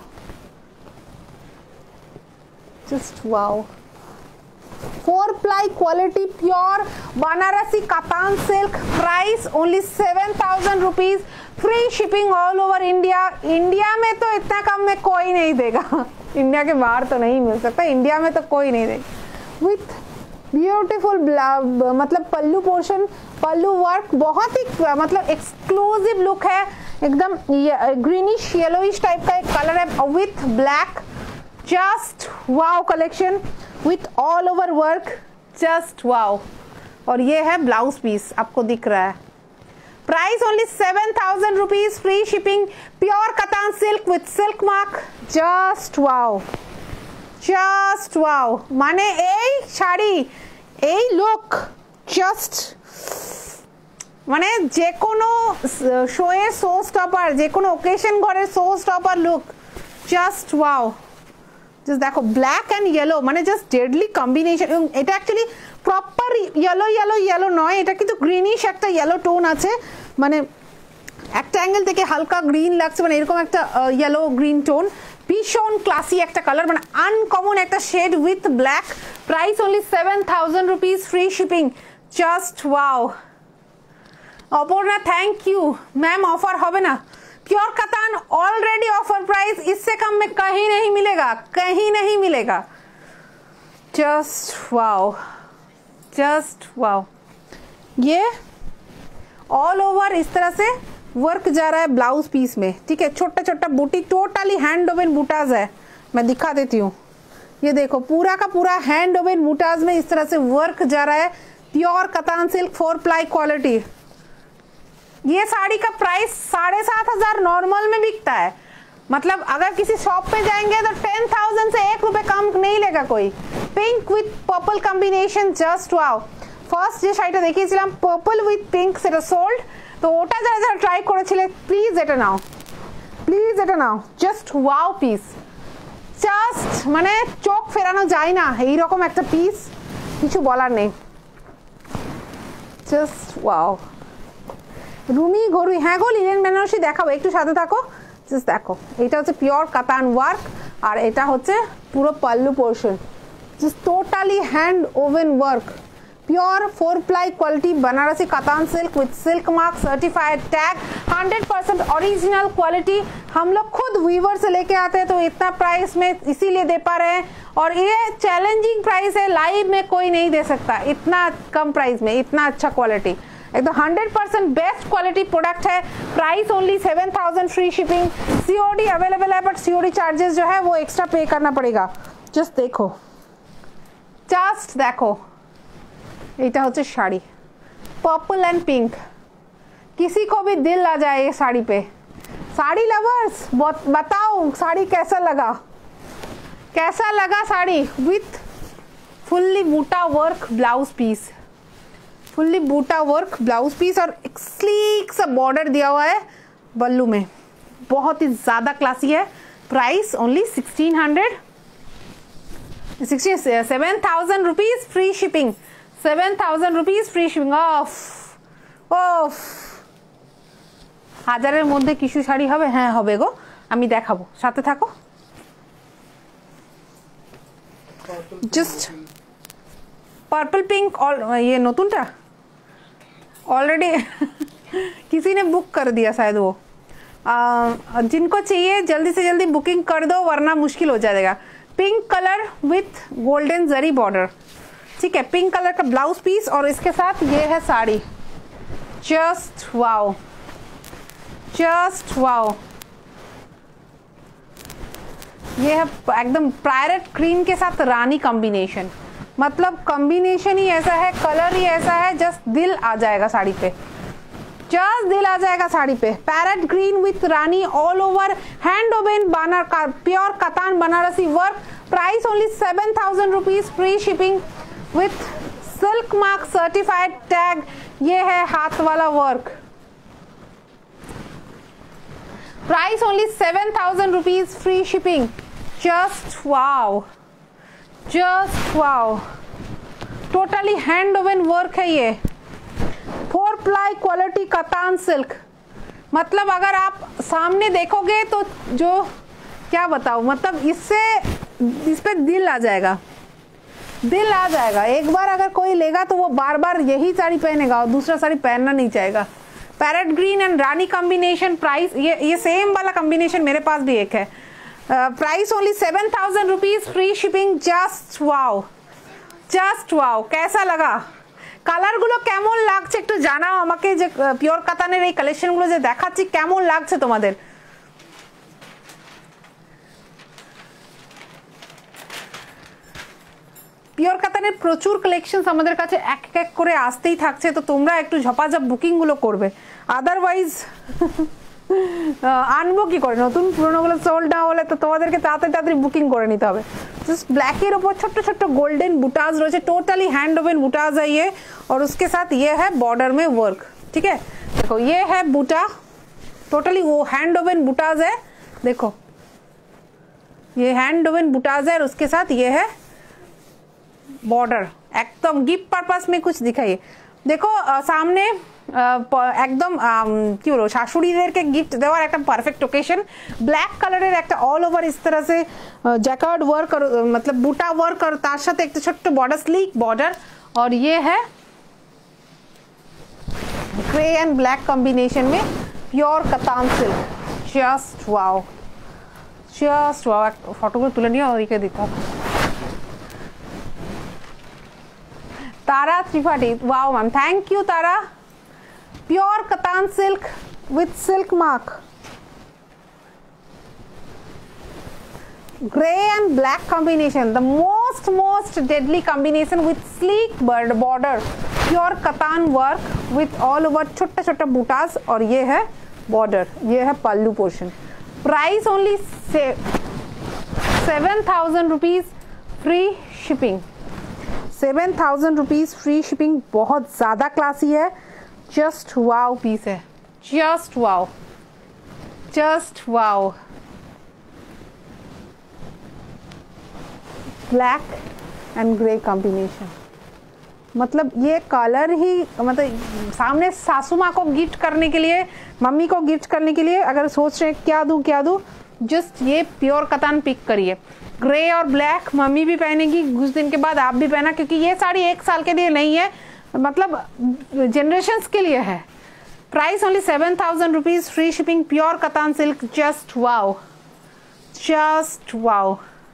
just wow. Four ply quality pure Banarasi katan silk, price only seven thousand rupees, free shipping all over India. India में तो इतना कम में कोई नहीं देगा, इंडिया के बाहर तो नहीं मिल सकता, इंडिया में तो कोई नहीं देगा। विथ ब्यूटीफुल मतलब पल्लू पोर्शन, पल्लू वर्क, बहुत ही मतलब एक्सक्लूसिव लुक है, एकदम ग्रीनिश येलोइश टाइप का एक कलर है with black. Just wow collection with all over work, just wow. और ये है ब्लाउज पीस, आपको दिख रहा है। Price only seven thousand rupees, free shipping, pure katan silk with silk mark. Just wow, just wow, মানে এই শাড়ি এই লুক জাস্ট মানে যে কোনো শোয়ে শো স্টপার, যে কোনো ওকেশন ঘরে showstopper look, just wow. Just দেখো ব্ল্যাক অ্যান্ড ইয়েলো, মানে জাস্ট ডেডলি কম্বিনেশন। এবং এটা actually proper yellow yellow yellow নয়, এটা কিন্তু গ্রিনিশ একটা ইয়েলো টোন আছে, মানে একটা অ্যাঙ্গেল থেকে হালকা গ্রিন লাগছে, মানে এরকম একটা ইয়েলো গ্রিন টোন, ভীষণ ক্লাসি একটা কালার, মানে আনকমন একটা shade with black. Price only seven thousand rupees, free shipping. Just wow. Aparna thank you ma'am, offer হবে না। Pure katan already offer price, इससे कम में कहीं नहीं मिलेगा, कहीं नहीं मिलेगा। Just wow, just wow. ये ऑल ओवर इस तरह से वर्क जा रहा है ब्लाउज पीस में, ठीक है। छोटा छोटा बूटी, टोटली हैंड ओवन बूटाज है, मैं दिखा देती हूँ। ये देखो पूरा का पूरा हैंड ओवन बूटाज में इस तरह से वर्क जा रहा है, pure katan silk, four ply quality. ये साड़ी का प्राइस साढ़े सात हजार नॉर्मल में बिकता है, मतलब अगर किसी शॉप पे जाएंगे तो टेन थाउजेंड से एक रुपए कम नहीं लेगा कोई। Pink with purple combination, just wow. First যে শাড়িটা দেখিয়েছিলাম পার্পল উইথ পিঙ্ক, সেটা সোল্ড, তো ওটা যারা যারা ট্রাই করেছিলে প্লিজ এটা নাও, প্লিজ এটা নাও। জাস্ট ওয়াও পিস, জাস্ট মানে চোখ ফেরানো যায় না এইরকম একটা পিস, কিছু বলার নেই। Just wow. রুমি ঘরুই, হ্যাঁ গো লিনেন বেনারসি দেখাবো, একটু সাথে থাকো। জাস্ট দেখো এটা হচ্ছে পিওর কাতান ওয়ার্ক, আর এটা হচ্ছে পুরো pallu portion, just totally hand woven work, pure four ply quality Banarasi katan silk with silk mark, certified tag, hundred percent original quality. हम लोग खुद वीवर से लेके आते हैं, तो इतना प्राइस में इसीलिए दे पा रहे हैं, और ये चैलेंजिंग प्राइस है, लाइव में कोई नहीं दे सकता इतना कम प्राइस में इतना अच्छा क्वालिटी, एकदम hundred percent best quality product है। Price only seven thousand, free shipping, COD available है, बट सीओडी चार्जेस जो है वो एक्स्ट्रा पे करना पड़ेगा। जस्ट देखो, जस्ट देखो, এটা হচ্ছে শাড়ি पर्पल एंड पिंक, किसी को भी दिल आ जाए ये साड़ी पे। साड़ी लवर्स बताओ साड़ी कैसा लगा, कैसा लगा sari with fully buta work blouse piece, fully buta work blouse piece, और एक स्लीक सा बॉर्डर दिया हुआ है बल्लू में, बहुत ही ज्यादा क्लासी है। Price only sixteen hundred, sixty seven thousand rupees, free shipping, seven thousand rupees, free shipping. Off off হাজারের মধ্যে কিছু শাড়ি হবে, হ্যাঁ হবে গো, আমি দেখাবো, সাথে থাকো। জাস্ট पर्पल पिंक, और ये नतूनटा ऑलरेडी किसी ने बुक कर दिया शायद, वो आ, जिनको चाहिए जल्दी से जल्दी बुकिंग कर दो, वरना मुश्किल हो जाएगा। Pink colour with golden zari border, ठीक है, पिंक कलर का ब्लाउज पीस, और इसके साथ ये है sari. Just wow, just wow. ये है एकदम पैरेट ग्रीन के साथ रानी कॉम्बिनेशन, मतलब कॉम्बिनेशन ही ऐसा है, कलर ही ऐसा है, जस्ट दिल आ जाएगा साड़ी पे, जस्ट दिल आ जाएगा साड़ी पे। Parrot green with rani, all over hand woven बनार का pure katan Banarasi work. Price only seven thousand rupees, free shipping with silk mark, certified tag. ये है हाथ वाला work. Price only seven thousand rupees, free shipping. Just wow, just wow, totally hand woven work है ये, four ply quality katan silk. मतलब अगर आप सामने देखोगे तो जो क्या बताओ, मतलब इससे इस पे दिल आ जाएगा, दिल आ जाएगा। एक बार अगर कोई लेगा तो वो बार बार यही साड़ी पहनेगा और दूसरा साड़ी पहनना नहीं चाहेगा। Parrot green and rani combination. Price ये ये सेम वाला कॉम्बिनेशन मेरे पास भी एक है। Price only seven thousand rupees, free shipping. Just wow, just wow. कैसा लगा, কালারগুলো কেমন লাগছে একটু জানাও আমাকে, যে পিওর কাতানের এই কালেকশনগুলো যে দেখাচ্ছি কেমন লাগছে তোমাদের। পিওর কাতানের প্রচুর কালেকশনস আমাদের কাছে এক এক করে আসতেই থাকছে, তো তোমরা একটু ঝপাঝপ বুকিংগুলো করবে, আদারওয়াইজ আনবো কি করে, নতুন পুরোনোগুলো সোল্ড না হলে তো তোমাদেরকে তাড়াতাড়ি তাড়াতাড়ি বুকিং করে নিতে হবে। जस्ट ब्लैकेर ऊपर छोटे छोटे गोल्डन बुटाज रहे, टोटली हैंड ओवन बुटाज है ये, और उसके साथ ये है बॉर्डर में वर्क। ठीक है, देखो ये है बूटा, टोटली वो हैंड ओवन बुटाज है, देखो ये हैंड ओवन बुटाज है और उसके साथ ये है बॉर्डर। एकदम गिफ्ट पर्पस में कुछ दिखाइए। देखो आ, सामने একদম কি বলবো শাশুড়িদেরকে গিফট দেওয়ার একটা পারফেক্ট ওকেশন। ব্ল্যাক কালারের একটা অল ওভার इस तरह से जैकार्ड वर्क और मतलब बूटा वर्क और তার সাথে একটা ছোট্ট বর্ডার, স্লিক बॉर्डर, और ये है ग्रे एंड ब्लैक कॉम्बिनेशन में pure katan silk. Just wow, just wow. फोटोগুলো তুলে নিয়ে ওইকে দিতে হবে। Tara Tripathi, wow ma'am, thank you Tara. Pure katan silk with silk mark, gray and black combination, the most most deadly combination with sleek border, pure katan work with all over छोटा छोटा बूटास, और ये है बॉर्डर, ये है pallu portion. Price only seven thousand rupees free shipping, seven thousand rupees free shipping. बहुत ज्यादा क्लासी है, जस्ट वाओ पीस है, just wow, just wow. Black and grey combination, मतलब ये कलर ही, मतलब सामने सासू माँ को गिफ्ट करने के लिए, मम्मी को गिफ्ट करने के लिए अगर सोच रहे हैं क्या दूं क्या दूं, जस्ट ये प्योर कतान पिक करिए। ग्रे और ब्लैक मम्मी भी पहनेगी, कुछ दिन के बाद आप भी पहना, क्योंकि ये साड़ी एक साल के लिए नहीं है, मतलब जनरेशंस के लिए है। Price only seven thousand rupees free shipping, pure katan silk. Just wow, just wow.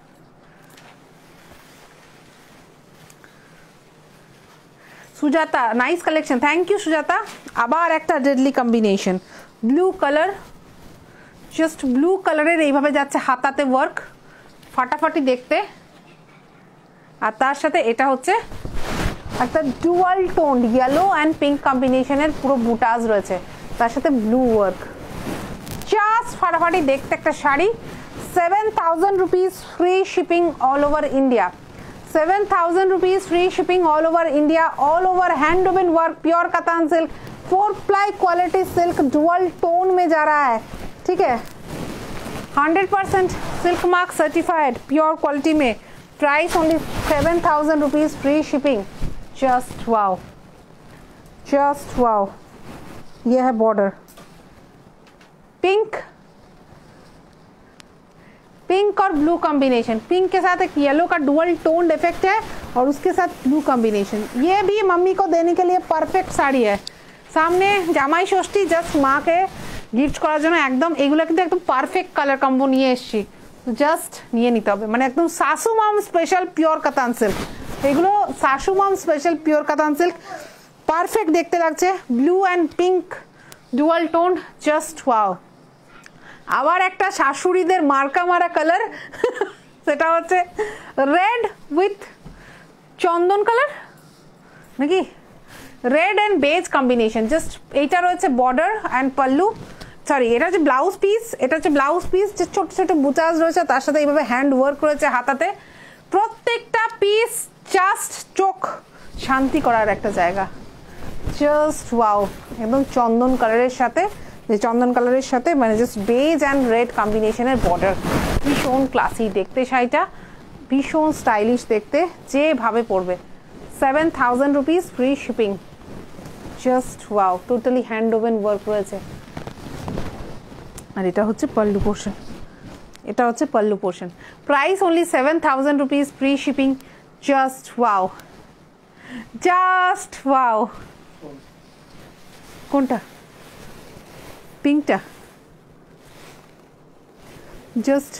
Sujata, nice collection, thank you Sujata. আবার একটা deadly combination, blue colour, just blue কালারের এইভাবে যাচ্ছে হাতাতে ওয়ার্ক, ফাটাফাটি দেখতে, আর তার সাথে এটা হচ্ছে একটা dual tone yellow and pink কম্বিনেশনের পুরো বুটাজ রয়েছে, তার সাথে ব্লু ওয়ার্ক, জাস্ট ফাটাফাটি দেখতে একটা sari. Seven thousand rupees free shipping all over India, seven thousand rupees free shipping all over India, all over hand woven work, pure katan silk, four ply quality silk, dual tone में जा रहा है। ठीक है, hundred percent silk mark certified pure quality में। Price only seven thousand rupees free shipping. Just wow, just wow. ये है बॉर्डर, पिंक पिंक और ब्लू कॉम्बिनेशन, पिंक के साथ एक येलो का डुअल टोन इफेक्ट है और उसके साथ ब्लू कॉम्बिनेशन। ये भी मम्मी को देने के लिए परफेक्ट শাড়ি है। सामने জামাই ষষ্ঠী, জাস্ট মাকে গিফট করার জন্য একদম এগুলো কিন্তু একদম পারফেক্ট কালার কম্বো নিয়ে এসেছি, জাস্ট নিয়ে নিতে হবে, মানে একদম শাশু মাম স্পেশাল পিওর কাতান সিল্ক, এগুলো শাশু মাম special pure katan silk, perfect দেখতে লাগছে, blue and pink dual tone. Just wow. আবার একটা শাশুড়িদের মার্কা মারা কালার, সেটা হচ্ছে রেড উইথ চন্দন কালার নাকি, red and beige combination. Just এইটা রয়েছে বর্ডার অ্যান্ড পাল্লু, সরি এটা হচ্ছে ব্লাউজ পিস, এটা হচ্ছে ব্লাউজ পিস, যে ছোট ছোট বুটাস রয়েছে, তার সাথে এইভাবে হ্যান্ড ওয়ার্ক রয়েছে হাতাতে। প্রত্যেকটা পিস জাস্ট চোখ শান্তি করার একটা জায়গা। জাস্ট ওয়াও, একদম চন্দন কালারের সাথে, যে চন্দন কালারের সাথে মানে জাস্ট বেজ অ্যান্ড রেড কম্বিনেশনের বর্ডার, ভীষণ ক্লাসি দেখতে শাড়িটা, ভীষণ স্টাইলিশ দেখতে, যেভাবে পরবে। Seven thousand rupees free shipping. Just wow, totally hand woven work রয়েছে। আর এটা হচ্ছে পল্লু পোর্শন, এটা হচ্ছে pallu portion. Price only seven thousand rupees free shipping. Just wow, just wow. কোনটা? পিঙ্কটা? জাস্ট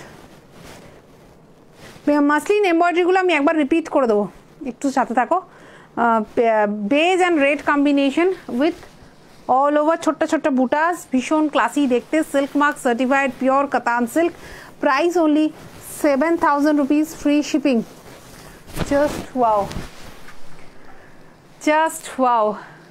মাসলিন এমব্রয়ডারিগুলো আমি একবার রিপিট করে দেবো, একটু সাথে থাকো। Beige and red combination with all over ছোট্ট ছোট্ট বুটাস, ভীষণ ক্লাসি দেখতে, silk mark certified pure katan silk. Price only seven thousand rupees free shipping. Just wow, just wow.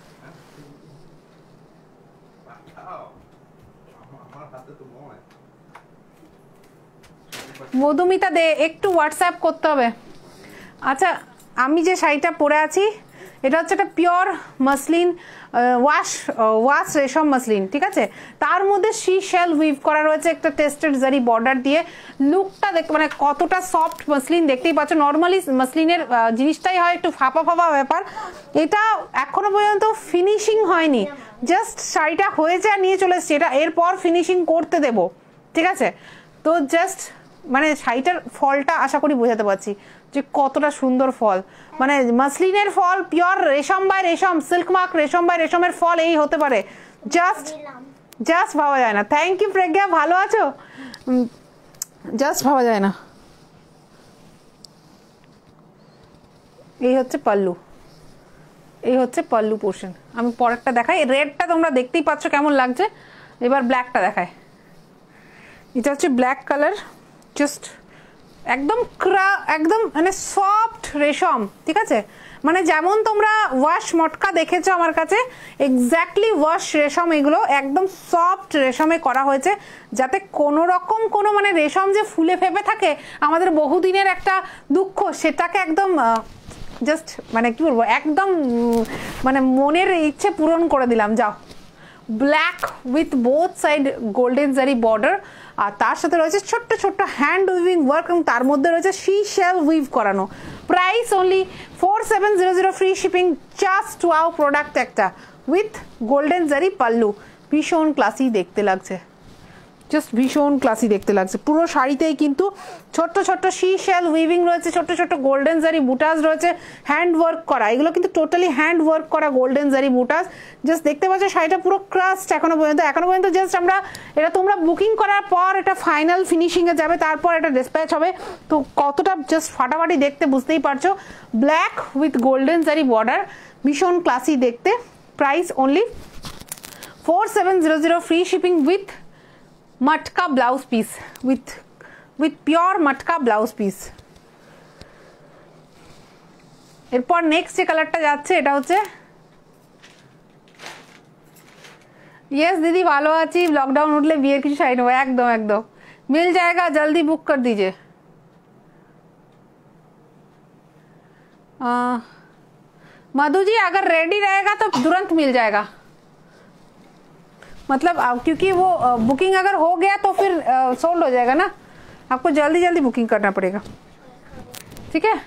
Madhumita De, একটু হোয়াটসঅ্যাপ করতে হবে। আচ্ছা, আমি যে শাড়িটা পরে আছি এটা হচ্ছে একটা পিওর মাসলিন, ওয়াশ ওয়াশ রেশম মাসলিন, ঠিক আছে। তার মধ্যে সি শেল উইভ করা রয়েছে একটা টেস্টেড জারি বর্ডার দিয়ে। লুকটা দেখ মানে কতটা সফট মাসলিন দেখতেই পাচ্ছ। নর্মালি মাসলিনের জিনিসটাই হয় একটু ফাঁপা ফাঁপা ব্যাপার, এটা এখনো পর্যন্ত ফিনিশিং হয়নি, জাস্ট শাড়িটা হয়েছে আর নিয়ে চলে এসছি। এটা এরপর ফিনিশিং করতে দেব, ঠিক আছে। তো জাস্ট মানে শাড়িটার ফলটা আশা করি বোঝাতে পারছি যে কতটা সুন্দর ফল, মানে মাসলিনের ফল, পিওর রেশম বাই রেশম, সিল্ক মার্ক রেশম বাই রেশমের ফল এই হতে পারে। জাস্ট জাস্ট ভাবা যায় না। থ্যাংক ইউ প্রজ্ঞা, ভালো আছো? জাস্ট ভাবা যায় না। এই হচ্ছে পাল্লু, এই হচ্ছে পাল্লু পোর্শন। আমি পরেরটা দেখাই। রেডটা তোমরা দেখতেই পাচ্ছ কেমন লাগছে। এবার ব্ল্যাকটা দেখায়। এটা হচ্ছে ব্ল্যাক কালার, জাস্ট একদম ক্রা একদম মানে সফট রেশম, ঠিক আছে। মানে যেমন তোমরা ওয়াশ মটকা দেখেছো আমার কাছে, এক্স্যাক্টলি ওয়াশ রেশম, এগুলো একদম সফট রেশমে করা হয়েছে, যাতে কোনো রকম কোনো মানে রেশম যে ফুলে ফেপে থাকে আমাদের বহুদিনের একটা দুঃখ, সেটাকে একদম জাস্ট মানে কি বলবো, একদম মানে মনের ইচ্ছে পূরণ করে দিলাম। যাও, black with both side golden zari border, আর তার সাথে রয়েছে ছোট্ট ছোট্ট হ্যান্ড উইভিং ওয়ার্ক, এবং তার মধ্যে রয়েছে সি শেল উইভ করানো। Price only four seven zero zero, free shipping. Just wow product একটা, উইথ গোল্ডেন জারি পাল্লু। ভীষণ ক্লাসি দেখতে লাগছে, জাস্ট ভীষণ ক্লাসি দেখতে লাগছে। পুরো শাড়িতেই কিন্তু ছোট্ট ছোট্ট সি শেল উইভিং রয়েছে, ছোট্ট ছোট্ট গোল্ডেন জারি বুটাস রয়েছে, হ্যান্ড ওয়ার্ক করা। এগুলো কিন্তু টোটালি হ্যান্ড ওয়ার্ক করা গোল্ডেন জারি বুটাস। জাস্ট দেখতে পাচ্ছ শাড়িটা পুরো ক্রাস্ট এখনো পর্যন্ত। এখনো পর্যন্ত জাস্ট আমরা এটা তোমরা বুকিং করার পর এটা ফাইনাল ফিনিশিংয়ে যাবে, তারপর এটা ডিসপ্যাচ হবে। তো কতটা জাস্ট ফাটাফাটি দেখতে বুঝতেই পারছো। Black with golden zari border, ভীষণ ক্লাসি দেখতে। Price only four seven zero zero, free shipping with matka blouse piece, with with pure matka blouse piece. এরপর নেক্সট যে কালারটা যাচ্ছে এটা হচ্ছে, ইয়েস দিদি ভালো আছি, লকডাউন উঠলে বিয়ের কিছু শাড়ি নেবো। একদম একদম মিল जाएगा, जल्दी बुक कर दीजिए। मधु जी अगर रेडी रहेगा तो तुरंत मिल जाएगा, मतलब क्योंकि वो बुकिंग अगर हो गया तो फिर सोल्ड हो जाएगा ना, आपको जल्दी जल्दी बुकिंग करना पड़ेगा, ठीक है।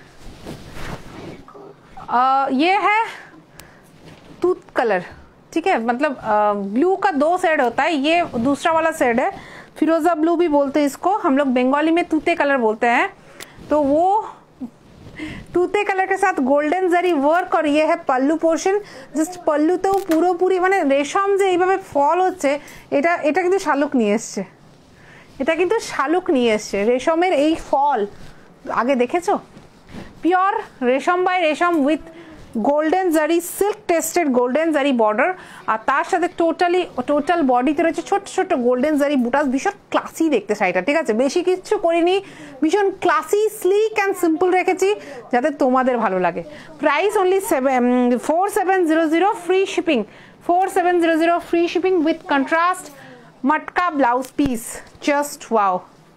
आ, ये है तूत कलर, ठीक है, मतलब ब्लू का दो शेड होता है, ये दूसरा वाला शेड है, फिरोजा ब्लू भी बोलते हैं इसको, हम लोग बंगाली में तूते कलर बोलते हैं। तो वो तूते कलर के साथ गोल्डन जरी वर्क, और ये है पल्लू पोर्शन। জাস্ট পল্লুতেও পুরোপুরি মানে রেশম যে এইভাবে ফল হচ্ছে, এটা এটা কিন্তু শালুক নিয়ে এসছে, এটা কিন্তু শালুক নিয়ে এসছে। রেশমের এই ফল আগে দেখেছো? পিওর রেশম বাই রেশম with golden zari, silk tested golden zari border, আর তার সাথে টোটালি টোটাল বডিতে রয়েছে ছোট ছোট গোল্ডেন জারি বুটাস। ভীষণ ক্লাসি দেখতে শাড়িটা, ঠিক আছে, বেশি কিচ্ছু করিনি, ভীষণ ক্লাসি, স্লিক অ্যান্ড সিম্পল রেখেছি যাতে তোমাদের ভালো লাগে। Price only seven four seven zero zero, free shipping. Four seven zero zero, free shipping with contrast matka blouse piece. Just wow.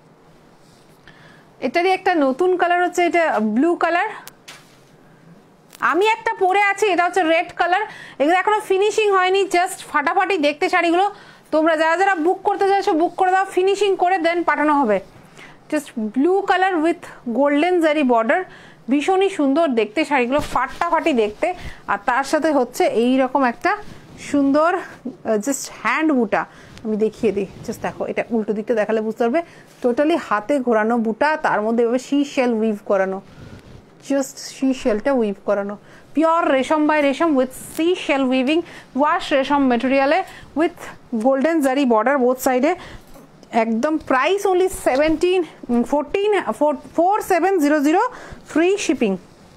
এটারই একটা নতুন কালার হচ্ছে এটা ব্লু কালার, আমি একটা পরে আছি এটা হচ্ছে রেড কালার। এগুলো এখনো ফিনিশিং হয়নি, জাস্ট ফাটাফাটি দেখতে শাড়িগুলো। তোমরা যারা যারা বুক করতে চাইছো বুক করে দাও, ফিনিশিং করে দেন পাঠানো হবে। Just blue colour with golden zari border, ভীষণই সুন্দর দেখতে শাড়িগুলো, ফাটাফাটি দেখতে। আর তার সাথে হচ্ছে এই রকম একটা সুন্দর জাস্ট হ্যান্ড বুটা, আমি দেখিয়ে দিই, জাস্ট দেখো, এটা উল্টো দিকটা দেখালে বুঝতে পারবে। টোটালি হাতে ঘোরানো বুটা, তার মধ্যে এভাবে সি শেল উইভ করানো, জাস্ট সি শেলটা উইভ করানো। পিওর রেশম বাই রেশম with sea shell weaving, wash রেশম মেটেরিয়ালে with golden zari border both সাইডে। একদম price only seventeen fourteen four seven zero zero, free shipping.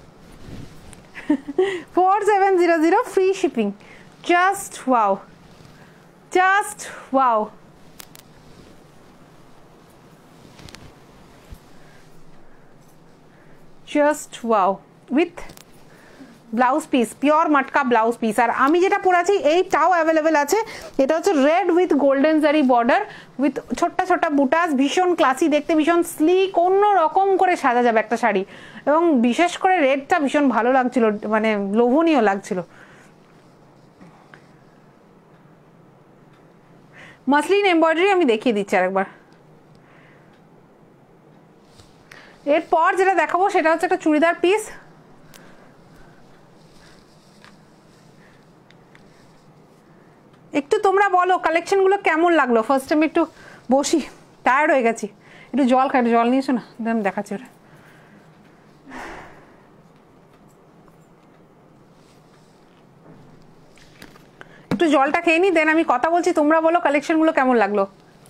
Four seven zero zero, free shipping. Just wow, just wow. Just wow with blouse piece, pure matka blouse piece. আর আমি যেটা পরেছি এইটাও অ্যাভেলেবেল আছে, এটা হচ্ছে red with golden zari border with ছোট্ট ছোট্ট বুটাস, ভীষণ ক্লাসি দেখতে, ভীষণ স্লিক, অন্য রকম করে সাজা যাবে একটা শাড়ি। এবং বিশেষ করে রেডটা ভীষণ ভালো লাগছিল, মানে লোভনীয় লাগছিল। মাসলিন এমব্রয়ডারি আমি দেখিয়ে দিচ্ছি আরেকবার। এরপর যেটা দেখাবো সেটা হচ্ছে একটা চুড়িদার পিস। একটু তোমরা বলো কালেকশনগুলো কেমন লাগলো। ফার্স্ট আমি একটু বসি, টায়ার্ড হয়ে গেছি, একটু জল খাই, একটু জল নিয়েছো না, দেন দেখাচ্ছি ওটা। একটু জলটা খেয়ে নি, দেন আমি কথা বলছি, তোমরা বলো কালেকশনগুলো কেমন লাগলো।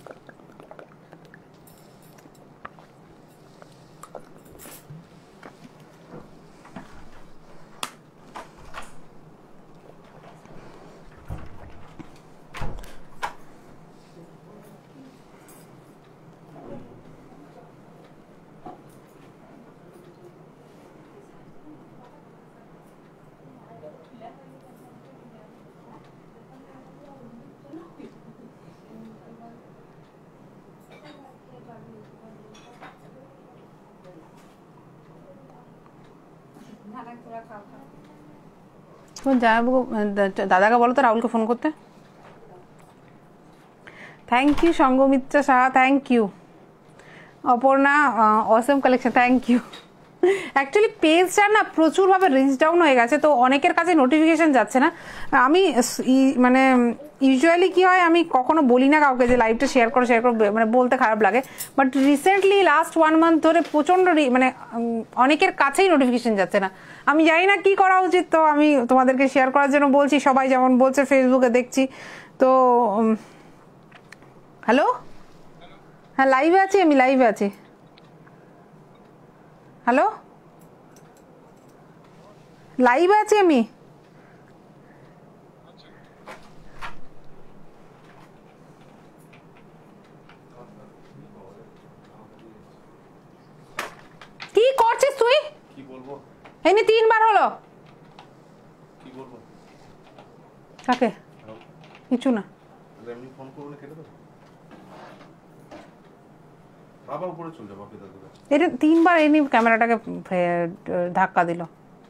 দাদাকে বলো তো রাহুলকে ফোন করতে। Thank you Sanghamitra Saha, thank you Aparna, Assam collection, thank you. Actually পেজটা না প্রচুরভাবে রিচ ডাউন হয়ে গেছে, তো অনেকের কাছে নোটিফিকেশান যাচ্ছে না। আমি মানে ইউজুয়ালি কী হয়, আমি কখনো বলি না কাউকে যে লাইভটা শেয়ার করো শেয়ার করো, মানে বলতে খারাপ লাগে, but recently last one month ধরে প্রচণ্ড মানে অনেকের কাছেই নোটিফিকেশান যাচ্ছে না। আমি জানি না কি করা উচিত, তো আমি তোমাদেরকে শেয়ার করার জন্য বলছি। সবাই যেমন বলছে ফেসবুকে দেখছি, তো হ্যালো, হ্যাঁ লাইভে আছি, আমি লাইভে আছি। হ্যালো, লাইভে আছি আমি। কি করছিস তুই? কি বলবো, এমনি তিনবার হলো। কি বলবো কাকে? কিছু না, এমনি ফোন করব না, কেটে দাও বাবা, উপরে চলে যাও, দাদা এটা তিনবার এনি ক্যামেরাটাকে ধাক্কা দিল।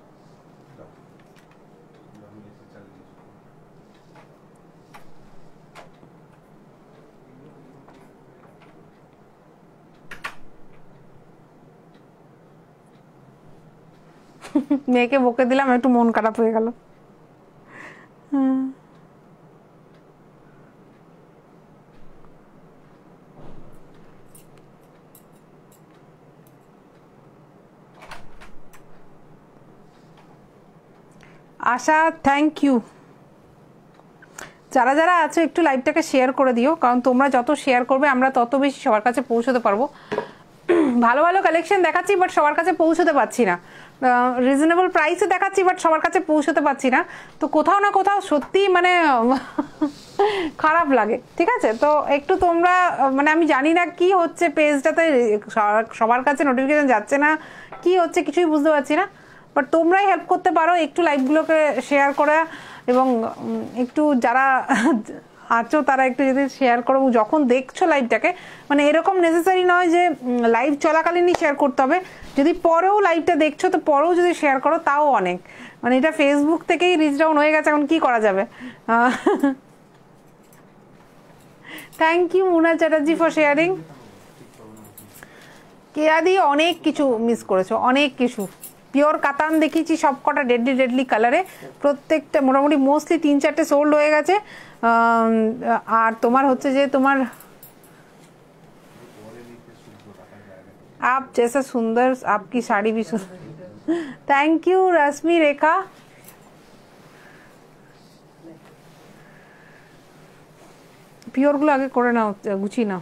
মেয়েকে বকে দিলাম, একটু মন খারাপ হয়ে গেল। হুম, আশা থ্যাংক ইউ। যারা যারা আছে একটু লাইভটাকে শেয়ার করে দিও, কারণ তোমরা যত শেয়ার করবে আমরা তত বেশি সবার কাছে পৌঁছতে পারবো। ভালো ভালো কালেকশন দেখাচ্ছি বাট সবার কাছে পৌঁছতে পারছি না, রিজনেবল প্রাইসে দেখাচ্ছি বাট সবার কাছে পৌঁছতে পারছি না, তো কোথাও না কোথাও সত্যি মানে খারাপ লাগে। ঠিক আছে, তো একটু তোমরা মানে আমি জানি না কি হচ্ছে পেজটাতে, সবার কাছে নোটিফিকেশন যাচ্ছে না, কি হচ্ছে কিছুই বুঝতে পারছি না, বাট তোমরাই হেল্প করতে পারো একটু লাইভগুলোকে শেয়ার করা, এবং একটু যারা আছো তারা একটু যদি শেয়ার করো, যখন দেখছো লাইভটাকে, মানে এরকম নেসেসারি নয় যে লাইভ চলাকালীনই শেয়ার করতে হবে, যদি পরেও লাইভটা দেখছো তো পরেও যদি শেয়ার করো তাও অনেক, মানে এটা ফেসবুক থেকেই রিচ ডাউন হয়ে গেছে, এখন কি করা যাবে। Thank you Muna Chatterjee for sharing. কেয়াদি অনেক কিছু মিস করেছো, অনেক কিছু। পিওর কাতান দেখিয়েছি সব কটা ডেডলি ডেডলি কালারে, প্রত্যেকটা মোটামুটি মোস্টলি তিন চারটে সোল্ড হয়ে গেছে। আর তোমার হচ্ছে যে তোমার आप जैसा सुंदर आपकी साड़ी भी सुंदर। Thank you Rashmi Rekha. Pure গুলো আগে করে নাও, গুছিয়ে নাও।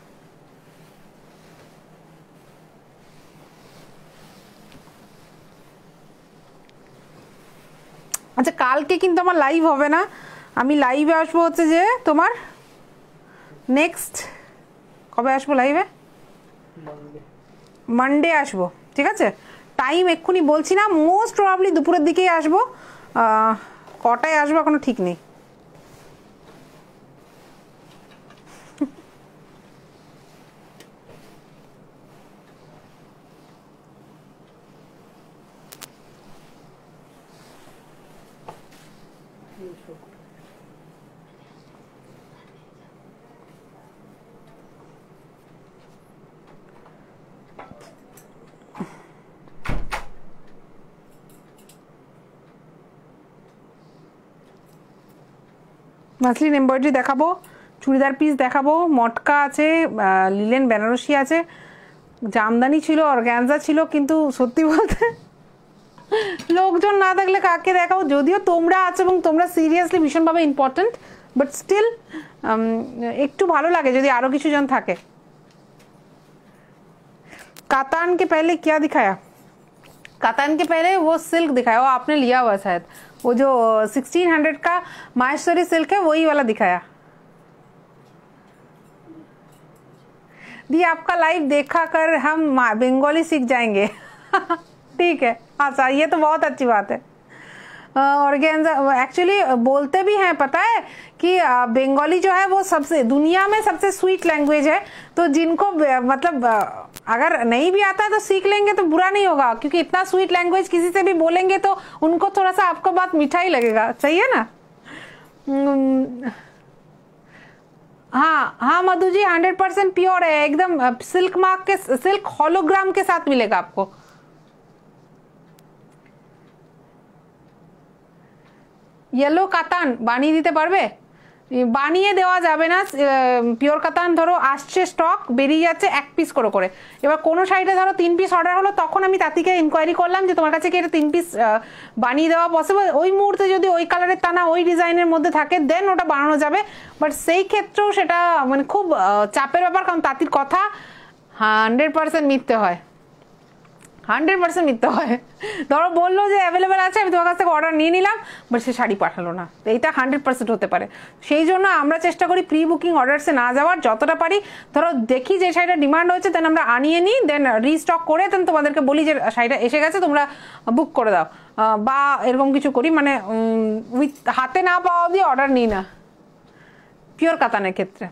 আচ্ছা, কালকে কিন্তু আমার লাইভ হবে না, আমি লাইভে আসবো হচ্ছে যে তোমার নেক্সট কবে আসবো লাইভে, মানডে আসবো। ঠিক আছে, টাইম এক্ষুনি বলছি না, মোস্ট প্রবাবলি দুপুরের দিকেই আসবো, কটায় আসবো এখনো ঠিক নেই। মাসলিন এমব্রয়ডারি দেখাবো, চুড়িদার পিস দেখাবো, মটকা আছে, লিলেন বেনারসি আছে, জামদানি ছিল, অর্গ্যানজা ছিল, কিন্তু সত্যি বলতে লোকজন না থাকলে কাকে দেখাবো। যদিও তোমরা আছো এবং তোমরা সিরিয়াসলি ভীষণভাবে ইম্পর্টেন্ট, বাট স্টিল একটু ভালো লাগে যদি আরো কিছু জন থাকে। कातान के पहले क्या दिखाया? कातान के पहले वो सिल्क दिखाया, वो आपने लिया हुआ शायद, वो जो सिक्सटीन हंड्रेड का माहेश्वरी सिल्क है वही वाला दिखाया। दी आपका लाइव देखा कर हम बंगाली सीख जाएंगे। ठीक है, अच्छा ये तो बहुत अच्छी बात है। ऑर्गेन्जा एक्चुअली बोलते भी हैं, पता है कि बंगाली जो है वो सबसे दुनिया में सबसे स्वीट लैंग्वेज है, तो जिनको मतलब अगर नहीं भी आता है तो सीख लेंगे तो बुरा नहीं होगा, क्योंकि इतना स्वीट लैंग्वेज किसी से भी बोलेंगे तो उनको थोड़ा सा आपको बात मीठा ही लगेगा, सही है ना। हाँ हाँ Madhu ji, hundred percent pure है एकदम, सिल्क मार्क के सिल्क हॉलोग्राम के साथ मिलेगा आपको। येलो কাতান বানিয়ে দিতে পারবে? বানিয়ে দেওয়া যাবে না, পিওর কাতান ধরো আসছে স্টক বেরিয়ে যাচ্ছে এক পিস করে করে। এবার কোনো শাড়িটা ধরো তিন পিস অর্ডার হলো, তখন আমি তাঁতিকে ইনকোয়ারি করলাম যে তোমার কাছে কি এটা তিন পিস বানিয়ে দেওয়া পসিবল। ওই মুহূর্তে যদি ওই কালারের টানা ওই ডিজাইনের মধ্যে থাকে দেন ওটা বানানো যাবে, বাট সেই ক্ষেত্রেও সেটা মানে খুব চাপের ব্যাপার, কারণ তাঁতির কথা হান্ড্রেড পার্সেন্ট মিথ্যে হয়, হান্ড্রেড পার্সেন্ট মিথ্যে হয়। ধরো বললো যে অ্যাভেলেবেল আছে, আমি তোমার কাছ থেকে অর্ডার নিয়ে নিলাম, বাট সে শাড়ি পাঠালো না, এইটা হান্ড্রেড পার্সেন্ট হতে পারে। সেই জন্য আমরা চেষ্টা করি প্রি বুকিং অর্ডারসে না যাওয়ার, যতটা পারি ধরো দেখি যে শাড়িটা ডিমান্ড হয়েছে দেন আমরা আনিয়ে নিই, দেন রিস্টক করে দেন তোমাদেরকে বলি যে শাড়িটা এসে গেছে তোমরা বুক করে দাও, বা এরকম কিছু করি, মানে উইথ হাতে না পাওয়া অবধি অর্ডার নিই না পিওর কাতানের ক্ষেত্রে।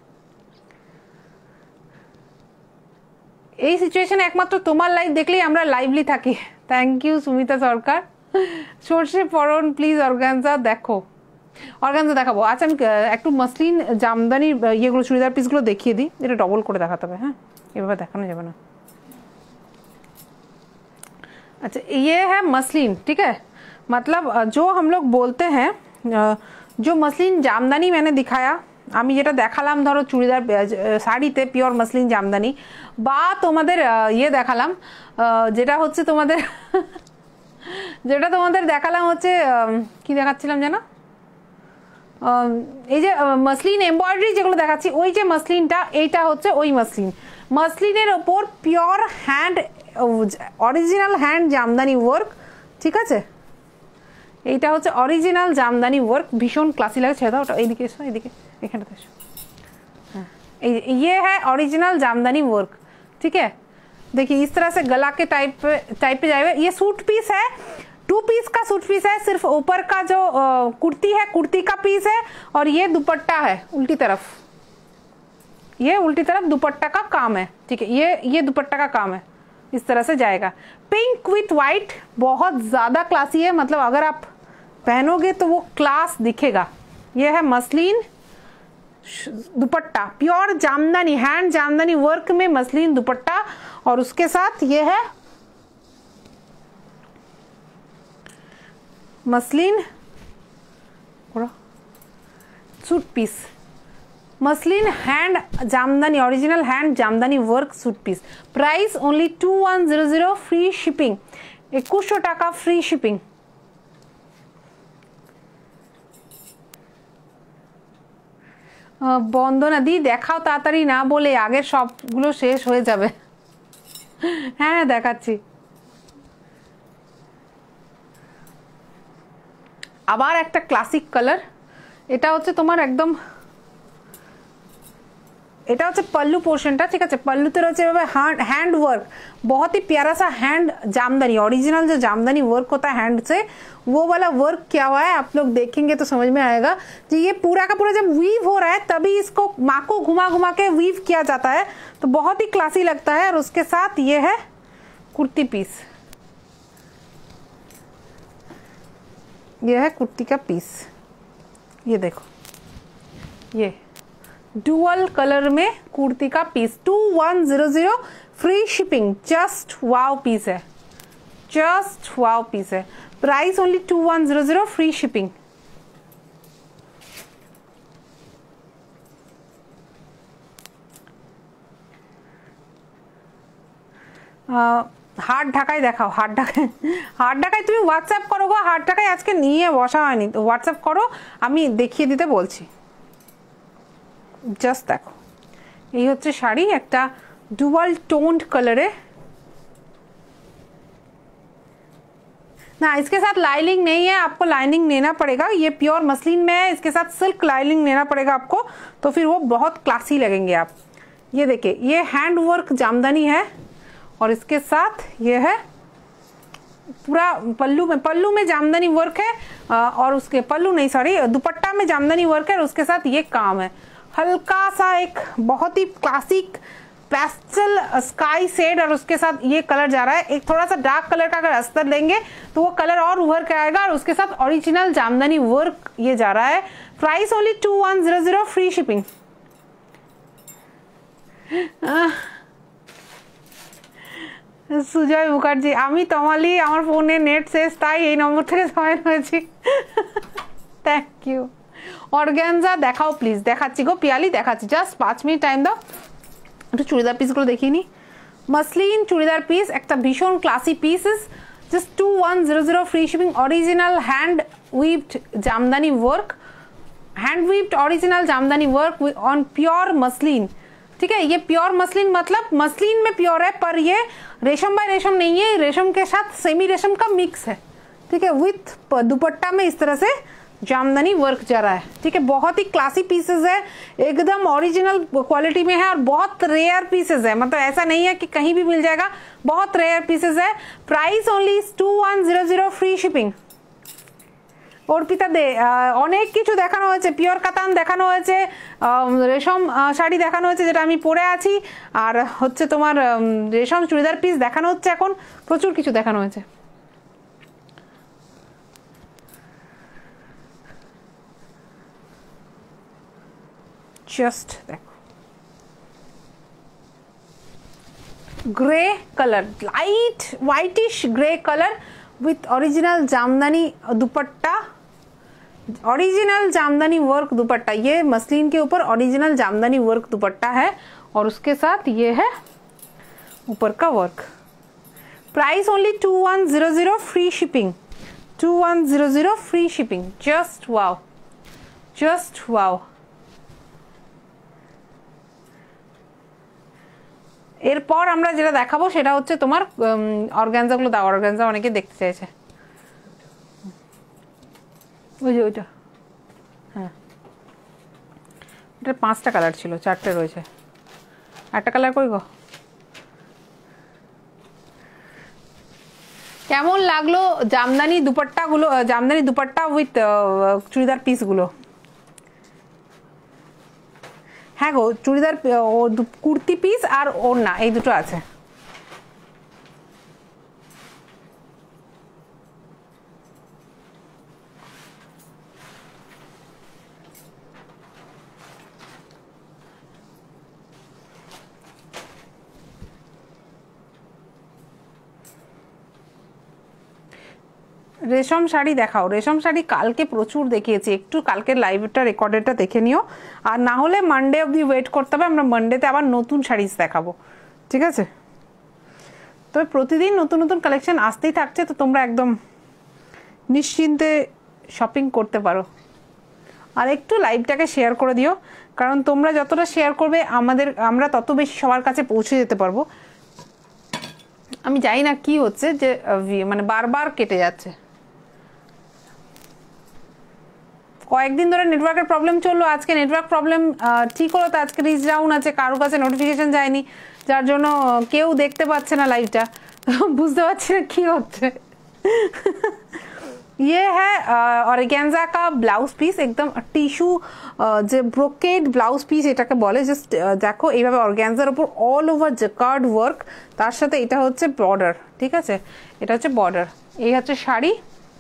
এই সিচুয়েশনে একমাত্র তোমার লাইভ দেখলেই আমরা লাইভলি থাকি। Thank you Sumita Sarkar. সর্ষে ফরন প্লিজ অর্গানজা দেখো, অর্গানজা দেখাবো। আচ্ছা আমি একটু মসলিন জামদানির ইয়েগুলো চুড়িদার পিসগুলো দেখিয়ে দিই, এটা ডবল করে দেখাতে হবে, হ্যাঁ এভাবে দেখানো যাবে না। अच्छा ये है मसलिन, ठीक है, मतलब जो हम लोग बोलते हैं जो मसलिन जामदानी मैंने दिखाया, আমি যেটা দেখালাম ধরো চুড়িদার শাড়িতে পিওর মসলিন জামদানি, বা তোমাদের ইয়ে দেখালাম যেটা হচ্ছে তোমাদের যেটা তোমাদের দেখালাম হচ্ছে কি দেখাচ্ছিলাম যেন, এই যে মসলিন এমব্রয়ডারি যেগুলো দেখাচ্ছি, ওই যে মসলিনটা এইটা হচ্ছে ওই মসলিন, মসলিনের ওপর pure hand original hand jamdani work, ঠিক আছে, এইটা হচ্ছে অরিজিনাল জামদানি ওয়ার্ক, ভীষণ ক্লাসি লাগে। ছেড়ে দাও ওটা, এইদিকে এসো, এইদিকে এখানটাতে এসো, हाँ ये है ओरिजिनल जामदानी वर्क, ठीक है। देखिए इस तरह से गला के टाइप पे टाइप पे जाएगा। ये सूट पीस है, टू पीस का सूट पीस है, सिर्फ ऊपर का जो कुर्ती है कुर्ती का पीस है, और ये दुपट्टा है उल्टी तरफ, ये उल्टी तरफ दुपट्टा का काम है, ठीक है, ये ये दुपट्टा का काम है, इस तरह से जाएगा। पिंक विथ वाइट बहुत ज्यादा क्लासी है, मतलब अगर आप पहनोगे तो वो क्लास दिखेगा। ये है muslin dupatta, pure jamdani hand jamdani work में मसलिन दुपट्टा, और उसके साथ ये है muslin suit piece, muslin hand jamdani original hand jamdani work suit piece. Price only two one zero zero, free shipping, একুশশো টাকা फ्री शिपिंग। বন্দনা দি দেখাও তাড়াতাড়ি না বলে, আগের সবগুলো শেষ হয়ে যাবে। হ্যাঁ দেখাচ্ছি। আবার একটা ক্লাসিক কালার, এটা হচ্ছে তোমার একদম এটা হচ্ছে পল্লু পোর্শনটা, ঠিক আছে। পল্লুতে রয়েছে এভাবে हैंड वर्क, बहुत ही प्यारा सा हैंड जामदानी, ओरिजिनल जो जामदानी वर्क होता है हैंड से, वो वाला वर्क किया हुआ है। आप लोग देखेंगे तो समझ में आएगा कि ये पूरा का पूरा जब वीव हो रहा है तभी इसको माँ को घुमा घुमा के वीव किया जाता है, तो बहुत ही क्लासी लगता है। और उसके साथ ये है कुर्ती पीस, ये है कुर्ती का पीस, ये देखो, ये डुअल कलर में कुर्ती का piece, two one zero zero free shipping, just wow piece है, जस्ट वाव पीस है, price only two one zero zero, free shipping. হাট ঢাকায় দেখাও, হাট ঢাকায়, হাট ঢাকায় তুমি হোয়াটসঅ্যাপ করো গো, হাট ঢাকায় আজকে নিয়ে বসা হয়নি, তো হোয়াটসঅ্যাপ করো, আমি দেখিয়ে দিতে বলছি। জাস্ট দেখো, এই হচ্ছে শাড়ি, একটা ডুয়াল টোন্ড কালারে। ना इसके साथ लाइनिंग नहीं है, आपको लाइनिंग लेना पड़ेगा, ये प्योर मसलिन में है, इसके साथ सिल्क लाइनिंग लेना पड़ेगा आपको, तो फिर वो बहुत क्लासी लगेंगे आप। ये देखिए, ये हैंड वर्क जामदानी है और इसके साथ ये है पूरा पल्लू में, पल्लू में जामदानी वर्क है, और उसके पल्लू नहीं सॉरी दुपट्टा में जामदानी वर्क है, और उसके साथ ये काम है। हल्का सा एक बहुत ही क्लासिक पेस्टल स्काई शेड, और उसके साथ ये कलर जा रहा है, एक थोड़ा सा डार्क कलर का अगर अस्तर लेंगे तो वो कलर और उभर के आएगा, और उसके साथ ओरिजिनल जामदानी वर्क ये जा रहा है। Price only two one zero zero, free shipping. Sujoy Mukherjee, আমি তমালি, আমার ফোনে নেট শেষ, তাই এই নম্বর থেকে জয়েন হয়েছি। Thank you. অর্গ্যানজা দেখাও প্লিজ, দেখাচ্ছি গো পিয়ালি, দেখাচ্ছি, জাস্ট পাঁচ মিনিট টাইম দাও, একটু চুড়িদার পিসগুলো দেখিয়ে নি। মসলিন চুড়িদার পিস, একটা ভীষণ classy pieces, just two one zero zero, free shipping. Original hand weaved jamdani work, hand weaved original jamdani work on pure muslin, ठीक है। ये प्योर मसलिन मतलब मसलिन में प्योर है, पर ये रेशम बाय रेशम नहीं है, रेशम के साथ सेमी रेशम का मिक्स है, ठीक है। विथ दुपट्टा में इस तरह से जामदानी वर्क जा रहा है, ठीक है। बहुत ही क्लासी पीसेस है, एकदम ओरिजिनल क्वालिटी में है, और बहुत रेयर पीसेस है, मतलब ऐसा नहीं है कि कहीं भी मिल जाएगा, बहुत रेयर पीसेस है। Price only two one zero zero, free shipping. Arpita Dey, অনেক কিছু দেখানো হয়েছে, পিওর কাতান দেখানো হয়েছে, রেশম শাড়ি দেখানো হয়েছে যেটা আমি পরে আছি, আর হচ্ছে তোমার রেশম চুড়িদার পিস দেখানো হচ্ছে, এখন প্রচুর কিছু দেখানো হয়েছে। জাস্ট দেখো, grey colour, light whitish grey colour with original jamdani dupatta, original jamdani work dupatta, ये मसलिन के ऊपर ओरिजिनल जामदानी वर्क दुपट्टा है, और उसके साथ ये है ऊपर का work. Price only two one zero zero, free shipping, two one zero zero, free shipping. Just wow, just wow. এরপর আমরা যেটা দেখাবো সেটা হচ্ছে তোমার অর্গানজাগুলো, দাও অর্গানজা অনেকে দেখতে চাইছে, ওই যে ওইটা, হ্যাঁ এটার পাঁচটা কালার ছিল, চারটে রয়েছে, একটা কালার কই গো। কেমন লাগলো জামদানি দুপাট্টাগুলো, জামদানি দুপাট্টা উইথ চুড়িদার পিসগুলো? হ্যাঁ গো, চুড়িদার কুর্তি পিস আর ওড়না এই দুটো আছে। রেশম শাড়ি দেখাও, রেশম শাড়ি কালকে প্রচুর দেখিয়েছি, একটু কালকের লাইভটা রেকর্ডেডটা দেখে নিও, আর না হলে মানডে অবধি ওয়েট করতে হবে, আমরা মানডেতে আবার নতুন শাড়িজ দেখাবো, ঠিক আছে। তবে প্রতিদিন নতুন নতুন কালেকশন আসতেই থাকছে, তো তোমরা একদম নিশ্চিন্তে শপিং করতে পারো। আর একটু লাইভটাকে শেয়ার করে দিও, কারণ তোমরা যতটা শেয়ার করবে আমাদের আমরা তত বেশি সবার কাছে পৌঁছে যেতে পারবো। আমি জানি না কি হচ্ছে যে মানে বারবার কেটে যাচ্ছে, কয়েকদিন ধরে নেটওয়ার্কের প্রবলেম চললো, আজকে নেটওয়ার্ক প্রবলেম ঠিক হলো, তো আজকে রিচ ডাউন আছে, কারো কাছে নোটিফিকেশন যায়নি, যার জন্য কেউ দেখতে পাচ্ছে না লাইভটা, বুঝতে পারছি না কি হচ্ছে। ये है অর্গানজা का ব্লাউজ পিস, একদম টিস্যু যে ব্রোকেড ব্লাউজ পিস এটাকে বলে। জাস্ট দেখো এইভাবে অর্গানজার উপর অল ওভার জ্যাকার্ড ওয়ার্ক, তার সাথে এটা হচ্ছে বর্ডার, ঠিক আছে, এটা হচ্ছে বর্ডার। এই হচ্ছে শাড়ি,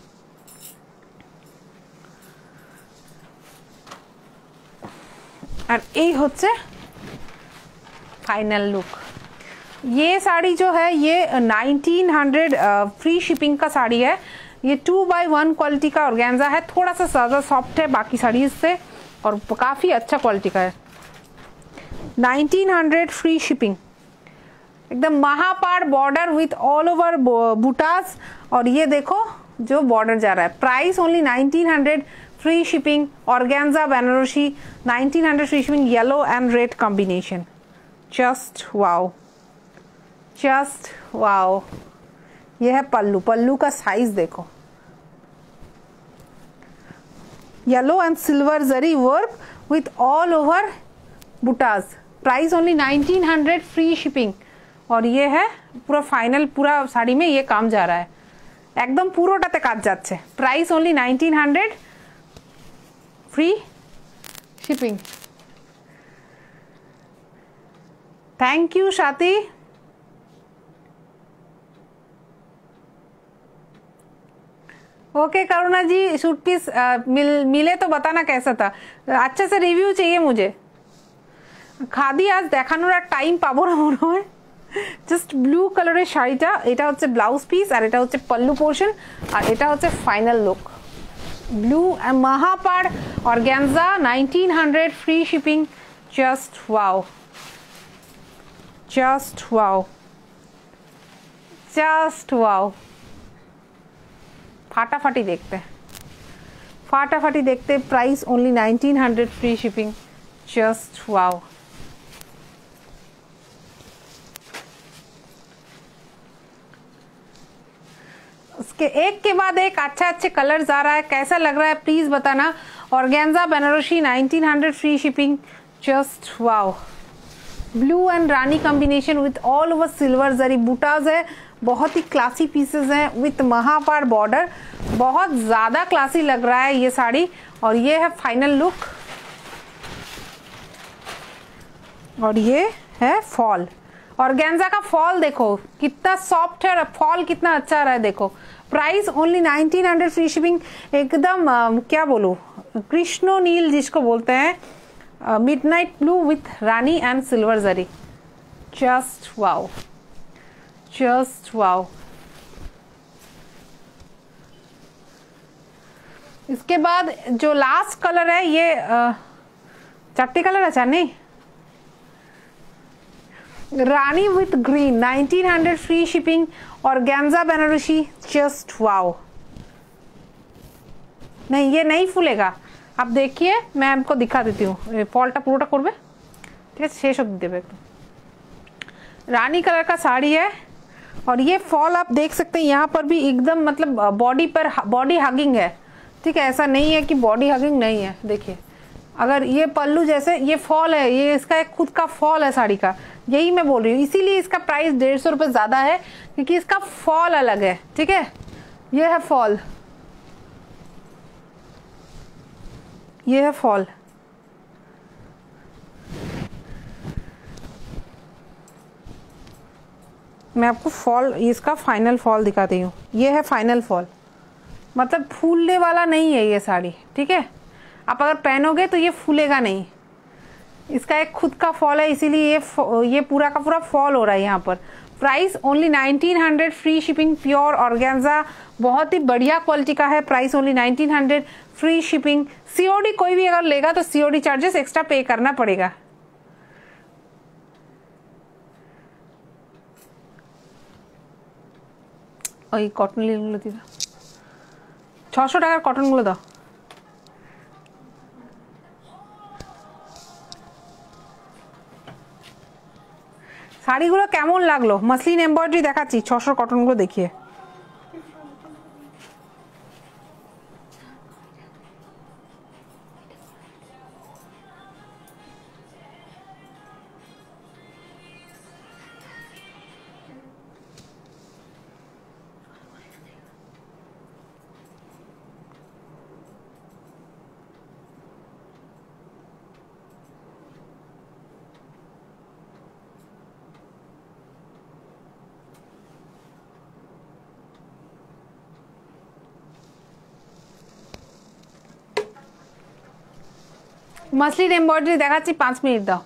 और ये होते फाइनल लुक। ये साड़ी जो है ये नाइनटीन हंड्रेड फ्री शिपिंग का साड़ी है। ये टू बाई वन क्वालिटी का ऑर्गेन्जा है, थोड़ा सा ज़्यादा सॉफ्ट है बाकी साड़ी से, और काफ़ी अच्छा क्वालिटी का है। नाइनटीन हंड्रेड फ्री शिपिंग, एकदम mahapar border with all over बूटास, और ये देखो जो बॉर्डर जा रहा है। Price only nineteen hundred free shipping, organza Banarasi nineteen hundred free shipping, yellow and red combination, just wow, just wow. ये है पल्लू, पल्लू का साइज देखो, yellow and silver zari work with all over बुटास। Price only nineteen hundred free shipping, और ये है पूरा फाइनल, पूरा साड़ी में ये काम जा रहा है, एकदम পুরোটাতে কাজ যাচ্ছে। Price only nineteen hundred free shipping. Thank you Swati. Okay Karuna ji, suit piece मिल मिले तो बताना कैसा था, अच्छे से रिव्यू चाहिए मुझे। খাদি আজ দেখানোর আর টাইম পাবো না মনে হয়। জাস্ট ব্লু কালারের শাড়িটা, এটা হচ্ছে ব্লাউজ পিস, আর এটা হচ্ছে পল্লু পোর্শন, আর এটা হচ্ছে final look. Blue mahapar organza nineteen hundred free shipping, just wow, just wow, just wow. ফাটাফাটি দেখতে, ফাটাফাটি দেখতে। Price only nineteen hundred free shipping, just wow. उसके एक के बाद एक अच्छा अच्छे कलर्स आ रहा है, कैसा लग रहा है प्लीज बताना। Organza Banarasi nineteen hundred free shipping, just wow. Blue and rani combination with all over silver zari बूटाज है, बहुत ही क्लासी पीसेस हैं विथ महापार बॉर्डर, बहुत ज़्यादा क्लासी लग रहा है ये साड़ी। और ये है फाइनल लुक, और ये है फॉल। ऑर्गेन्जा का फॉल देखो कितना सॉफ्ट है, फॉल कितना अच्छा रहा है देखो। Price only nineteen hundred free shipping, एकदम क्या बोलूँ, कृष्णो नील जिसको बोलते हैं, midnight blue with rani and silver zari, just wow, just wow. इसके बाद जो लास्ट कलर है ये चट्टी कलर अच्छा नहीं, rani with green nineteen hundred free shipping, organza Banarasi, just wow. नहीं ये नहीं फूलेगा, आप देखिए मैं आपको दिखा देती हूँ, फॉलटा पूरा करबे, ठीक है, शेष अब्दी देबे। रानी कलर का साड़ी है, और ये फॉल आप देख सकते हैं यहाँ पर भी एकदम, मतलब बॉडी पर बॉडी हगिंग है, ठीक है, ऐसा नहीं है कि बॉडी हगिंग नहीं है। देखिए अगर ये पल्लू जैसे ये फॉल है, ये इसका एक खुद का फॉल है साड़ी का, यही मैं बोल रही हूँ, इसीलिए इसका प्राइस डेढ़ सौ रुपये ज़्यादा है, क्योंकि इसका फॉल अलग है, ठीक है। ये है फॉल, ये है फॉल। मैं आपको फॉल, इसका फाइनल फॉल दिखाती हूँ। ये है फाइनल फॉल, मतलब फूलने वाला नहीं है ये साड़ी, ठीक है। आप अगर पहनोगे तो ये फूलेगा नहीं, इसका एक खुद का फॉल है, इसीलिए ये ये पूरा का पूरा फॉल हो रहा है यहाँ पर। Price only nineteen hundred free shipping, pure organza, बहुत ही बढ़िया क्वालिटी का है। Price only nineteen hundred free shipping. COD कोई भी अगर लेगा तो सीओडी चार्जेस एक्स्ट्रा पे करना पड़ेगा। ওই কটন লিনগুলো দিবা, ছশো টাকার কটনগুলো দাও। শাড়িগুলো কেমন লাগলো? মাসলিন এমব্রয়ডারি দেখাচ্ছি, ছশোর কটনগুলো দেখিয়ে। মাসলিন এমব্রয়ডারি দেখাচ্ছি, পাঁচ মিনিট দাও।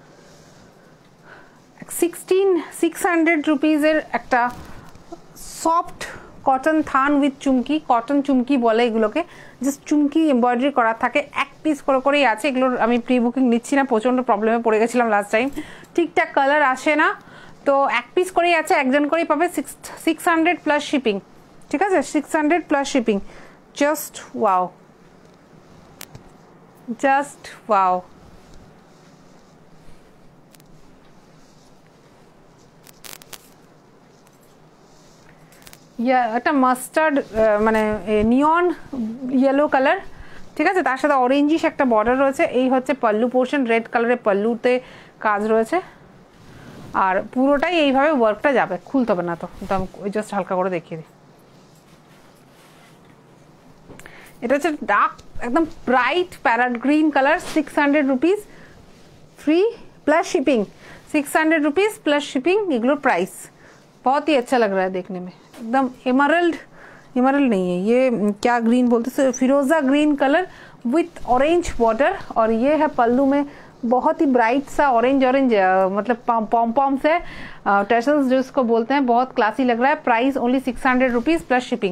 সিক্সটিন সিক্স হান্ড্রেড রুপিজের একটা সফট কটন থান উইথ চুমকি, কটন চুমকি বলে এগুলোকে, জাস্ট চুমকি এমব্রয়ডারি করা থাকে, এক পিস করে করেই আছে। এগুলোর আমি প্রি বুকিং নিচ্ছি না, প্রচণ্ড প্রবলেমে পড়ে গেছিলাম লাস্ট টাইম, ঠিকঠাক কালার আসে না, তো এক পিস করেই আছে, একজন করেই পাবে। Six six hundred plus shipping, ঠিক আছে, six hundred plus shipping. Just wow, just wow. Yeah একটা মাস্টার্ড মানে নিয়ন ইয়েলো কালার, ঠিক আছে, তার সাথে অরেঞ্জিশ একটা বর্ডার রয়েছে। এই হচ্ছে পাল্লু পোর্শন, রেড কালারের পাল্লুতে কাজ রয়েছে, আর পুরোটাই এইভাবে ওয়ার্কটা যাবে, খুলতে হবে না। তো আমি জাস্ট হালকা করে দেখিয়ে দিই। এটা হচ্ছে ডার্ক একদম bright parrot green colour, six hundred rupees free plus shipping, six hundred rupees plus shipping. एग्लोर प्राइस बहुत ही अच्छा लग रहा है देखने में, एकदम एमरल्ड, एमरल्ड नहीं है ये, क्या ग्रीन बोलते हैं, फिरोजा green colour with orange border, और ये है पल्लू में बहुत ही ब्राइट सा ऑरेंज ऑरेंज मतलब पॉम पॉम से टर्सल्स जो इसको बोलते हैं, बहुत क्लासी लग रहा है। Price only six hundred rupees plus shipping.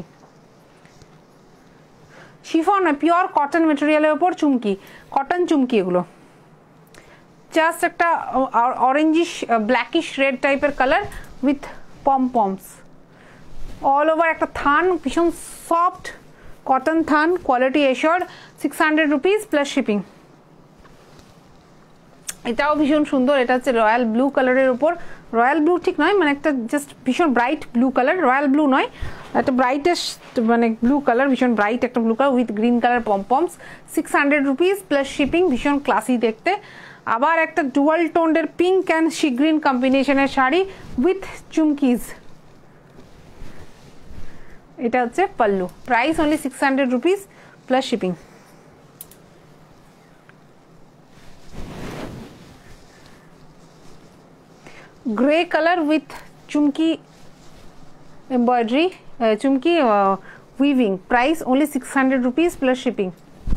Chiffon pure cotton মেটেরিয়ালের উপর চুমকি, কটন চুমকি এগুলো, জাস্ট একটা অরেঞ্জিশ ব্ল্যাকিশ রেড টাইপের colour with pom poms all over, একটা থান, ভীষণ সফট কটন থান, quality assured, six hundred rupees plus shipping. এটাও ভীষণ সুন্দর, এটা হচ্ছে রয়্যাল ব্লু কালারের উপর, রয়্যাল ব্লু ঠিক নয়, মানে একটা জাস্ট ভীষণ bright blue colour, royal blue নয়, একটা ব্রাইটেস্ট মানে ব্লু কালার, ভীষণ ব্রাইট একটা blue colour with green colour pompoms, six hundred rupees plus shipping, ভীষণ ক্লাসি দেখতে। আবার একটা ডুয়াল টোনের পিঙ্ক অ্যান্ড সি গ্রিন কম্বিনেশনের শাড়ি উইথ চুমকিজ, এটা হচ্ছে pallu. Price only six hundred rupees plus shipping. Grey colour with चुमकी एम्ब्रॉयडरी, चुमकी weaving, price only six hundred rupees plus shipping.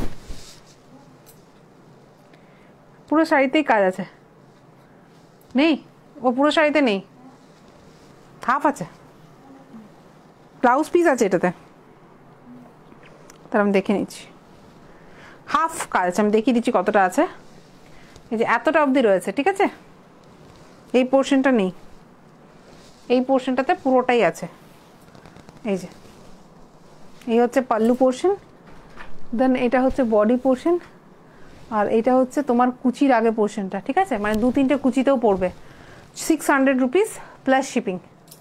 পুরো শাড়িতেই কাজ আছে, নেই ও পুরো শাড়িতে নেই, হাফ আছে, ব্লাউজ পিস আছে এটাতে, তার আমি দেখে নিচ্ছি, হাফ কাজ আছে, আমি দেখিয়ে দিচ্ছি কতটা আছে। এই যে এতটা অবধি রয়েছে, ঠিক আছে, এই পোর্শনটা নেই, এই পোর্শনটাতে পুরোটাই আছে। এই যে এই হচ্ছে পাল্লু পোর্শন, দেন এটা হচ্ছে বডি পোর্শন, আর এটা হচ্ছে তোমার কুচির আগে পোর্শনটা, ঠিক আছে, মানে দু তিনটে কুচিতেও পড়বে। Six hundred rupees plus shipping.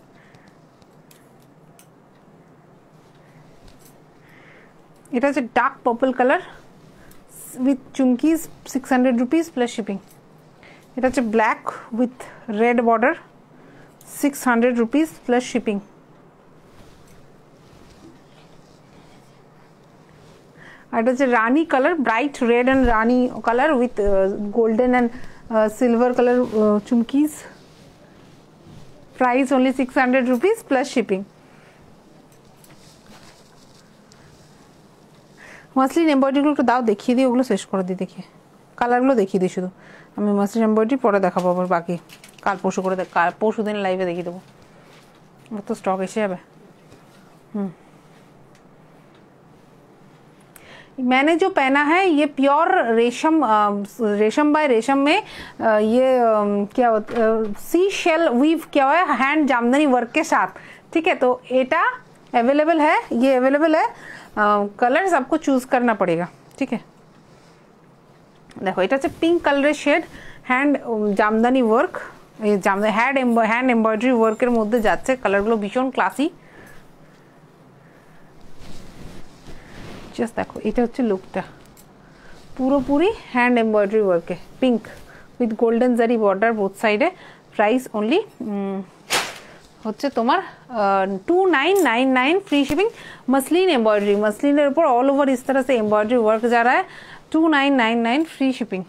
এটা হচ্ছে ডার্ক পার্পল কালার উইথ চুমকিজ, six hundred rupees plus shipping. এটা হচ্ছে black with red border, six hundred rupees plus shipping. আর এটা হচ্ছে rani colour, bright red and rani colour with golden and silver colour চুমকিজ। Price only six hundred rupees plus shipping. Muslin এমব্রয়ডারিগুলো একটু দাও, দেখিয়ে দিই, ওগুলো শেষ করে দিই, দেখিয়ে কালারগুলো দেখিয়ে দিই শুধু। আমি মাসলিন এমব্রয়ডারি পরে দেখাবো, আবার বাকি কাল পরশু করে, কাল পরশু দিন লাইভে দেখিয়ে দেবো, ওর তো স্টক এসে যাবে। হুম, मैंने जो पहना है ये प्योर रेशम, रेशम बाय रेशम में ये क्या होता है, सी शेल वीव किया हुआ है हैंड जामदानी वर्क के साथ, ठीक है। तो एटा अवेलेबल है, ये अवेलेबल है, कलर्स आपको चूज करना पड़ेगा, ठीक है। देखो এটা হচ্ছে পিঙ্ক কালারের শেড, হ্যান্ড জামদানি ওয়ার্ক, এই জামদানি হ্যান্ড হ্যান্ড এমব্রয়ডারি ওয়ার্কের মধ্যে যাচ্ছে, কালারগুলো ভীষণ ক্লাসি। জাস্ট দেখো এটা হচ্ছে লুকটা, পুরোপুরি হ্যান্ড এমব্রয়ডারি ওয়ার্কে, pink with golden zari border both সাইডে। প্রাইস অনলি হচ্ছে তোমার two nine nine nine free shipping. Muslin embroidery, मसलिনের উপর ऑल ओवर इस तरह से एम्ब्रॉयडरी वर्क जा रहा है, two nine nine nine free shipping.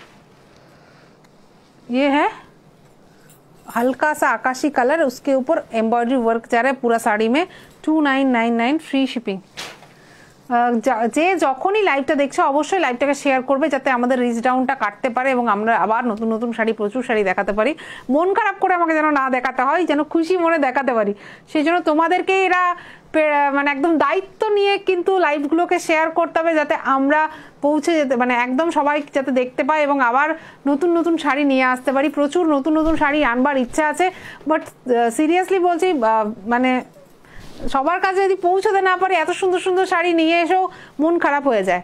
ये है हल्का सा आकाशी कलर, उसके ऊपर एम्ब्रॉयडरी वर्क जा रहा है पूरा साड़ी में, two nine nine nine free shipping. যে যখনই লাইভটা দেখছো অবশ্যই লাইভটাকে শেয়ার করবে, যাতে আমাদের রিচ ডাউনটা কাটতে পারে এবং আমরা আবার নতুন নতুন শাড়ি, প্রচুর শাড়ি দেখাতে পারি। মন খারাপ করে আমাকে যেন না দেখাতে হয়, যেন খুশি মনে দেখাতে পারি। সেই জন্য তোমাদেরকে এরা মানে একদম দায়িত্ব নিয়ে কিন্তু লাইভগুলোকে শেয়ার করতে হবে, যাতে আমরা পৌঁছে যেতে মানে একদম সবাই যাতে দেখতে পায় এবং আবার নতুন নতুন শাড়ি নিয়ে আসতে পারি। প্রচুর নতুন নতুন শাড়ি আনবার ইচ্ছা আছে, বাট সিরিয়াসলি বলছি মানে সবার কাছে যদি পৌঁছতে না পারি, এত সুন্দর সুন্দর শাড়ি নিয়ে এসেও মন খারাপ হয়ে যায়।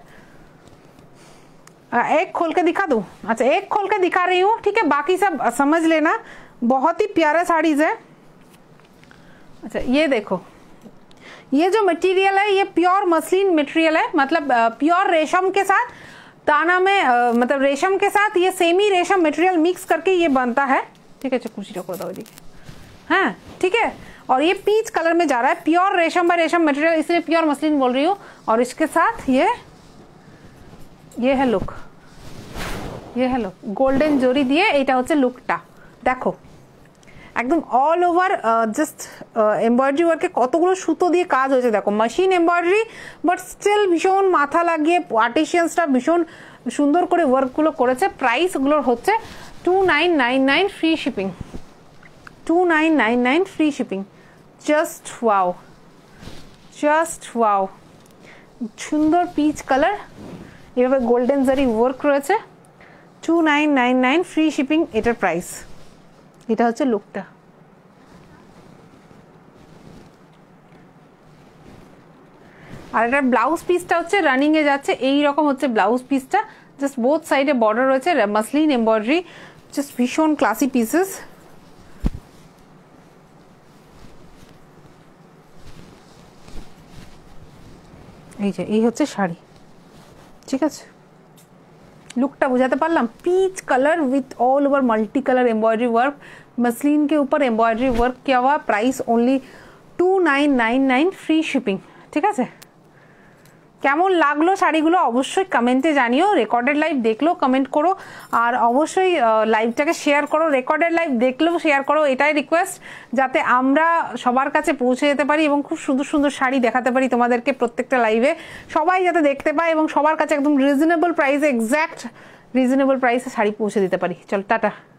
एक खोल के दिखा दूं? अच्छा एक खोल के दिखा रही हूँ, ठीक है, बाकी सब समझ लेना। बहुत ही प्यारा साड़ीज है। अच्छा ये देखो, ये जो मटेरियल है ये प्योर मसलिन मटेरियल है, मतलब प्योर रेशम के साथ ताना में मतलब रेशम के साथ ये सेमी रेशम मटेरियल मिक्स करके ये बनता है, ठीक है। कुर्सी रखो दो दीजिए, हाँ ठीक है। और ये पीच कलर में जा रहा है, प्योर रेशम बाय रेशम मटेरियल, इसलिए प्योर मसलिन बोल रही हूँ। और इसके साथ ये ये है लुक, ये है लुक गोल्डन জরি দিয়ে এটা হচ্ছে লুকটা। দেখো একদম অল ওভার জাস্ট এমব্রয়ডারি ওয়ার্কে কতগুলো সুতো দিয়ে কাজ হয়েছে, দেখো মেশিন এমব্রয়ডারি, বাট স্টিল ভীষণ মাথা লাগিয়ে আর্টিসিয়ানসরা ভীষণ সুন্দর করে ওয়ার্কগুলো করেছে। প্রাইসগুলোর হচ্ছে two nine nine nine free shipping, two nine nine nine free shipping. Just wow, just wow, সুন্দর পিচ কালার, এভাবে গোল্ডেন জারি ওয়ার্ক রয়েছে। Two nine nine nine free shipping এটার প্রাইস। এটা হচ্ছে লুকটা। আর এটার ব্লাউজ পিসটা হচ্ছে রানিং এ যাচ্ছে, এই রকম হচ্ছে ব্লাউজ পিসটা। জাস্ট বোথ সাইডে বর্ডার রয়েছে, মাসলিন এমব্রয়ডারি, জাস্ট ভীষণ ক্লাসি পিসেস। এই যে এই হচ্ছে শাড়ি, ঠিক আছে। लुकटा बुझाते पारलाम? Peach colour with all over multi colour embroidery work, muslin के ऊपर एम्ब्रॉयडरी वर्क किया हुआ। Price only two nine nine nine free shipping, ठीक है। কেমন লাগলো শাড়িগুলো অবশ্যই কমেন্টে জানিও। রেকর্ডেড লাইভ দেখলেও কমেন্ট করো, আর অবশ্যই লাইভটাকে শেয়ার করো। রেকর্ডেড লাইভ দেখলেও শেয়ার করো, এটাই রিকোয়েস্ট, যাতে আমরা সবার কাছে পৌঁছে যেতে পারি এবং খুব সুন্দর সুন্দর শাড়ি দেখাতে পারি তোমাদেরকে প্রত্যেকটা লাইভে, সবাই যাতে দেখতে পায় এবং সবার কাছে একদম রিজনেবল প্রাইসে, এক্স্যাক্ট রিজনেবল প্রাইসে শাড়ি পৌঁছে দিতে পারি। চল টাটা।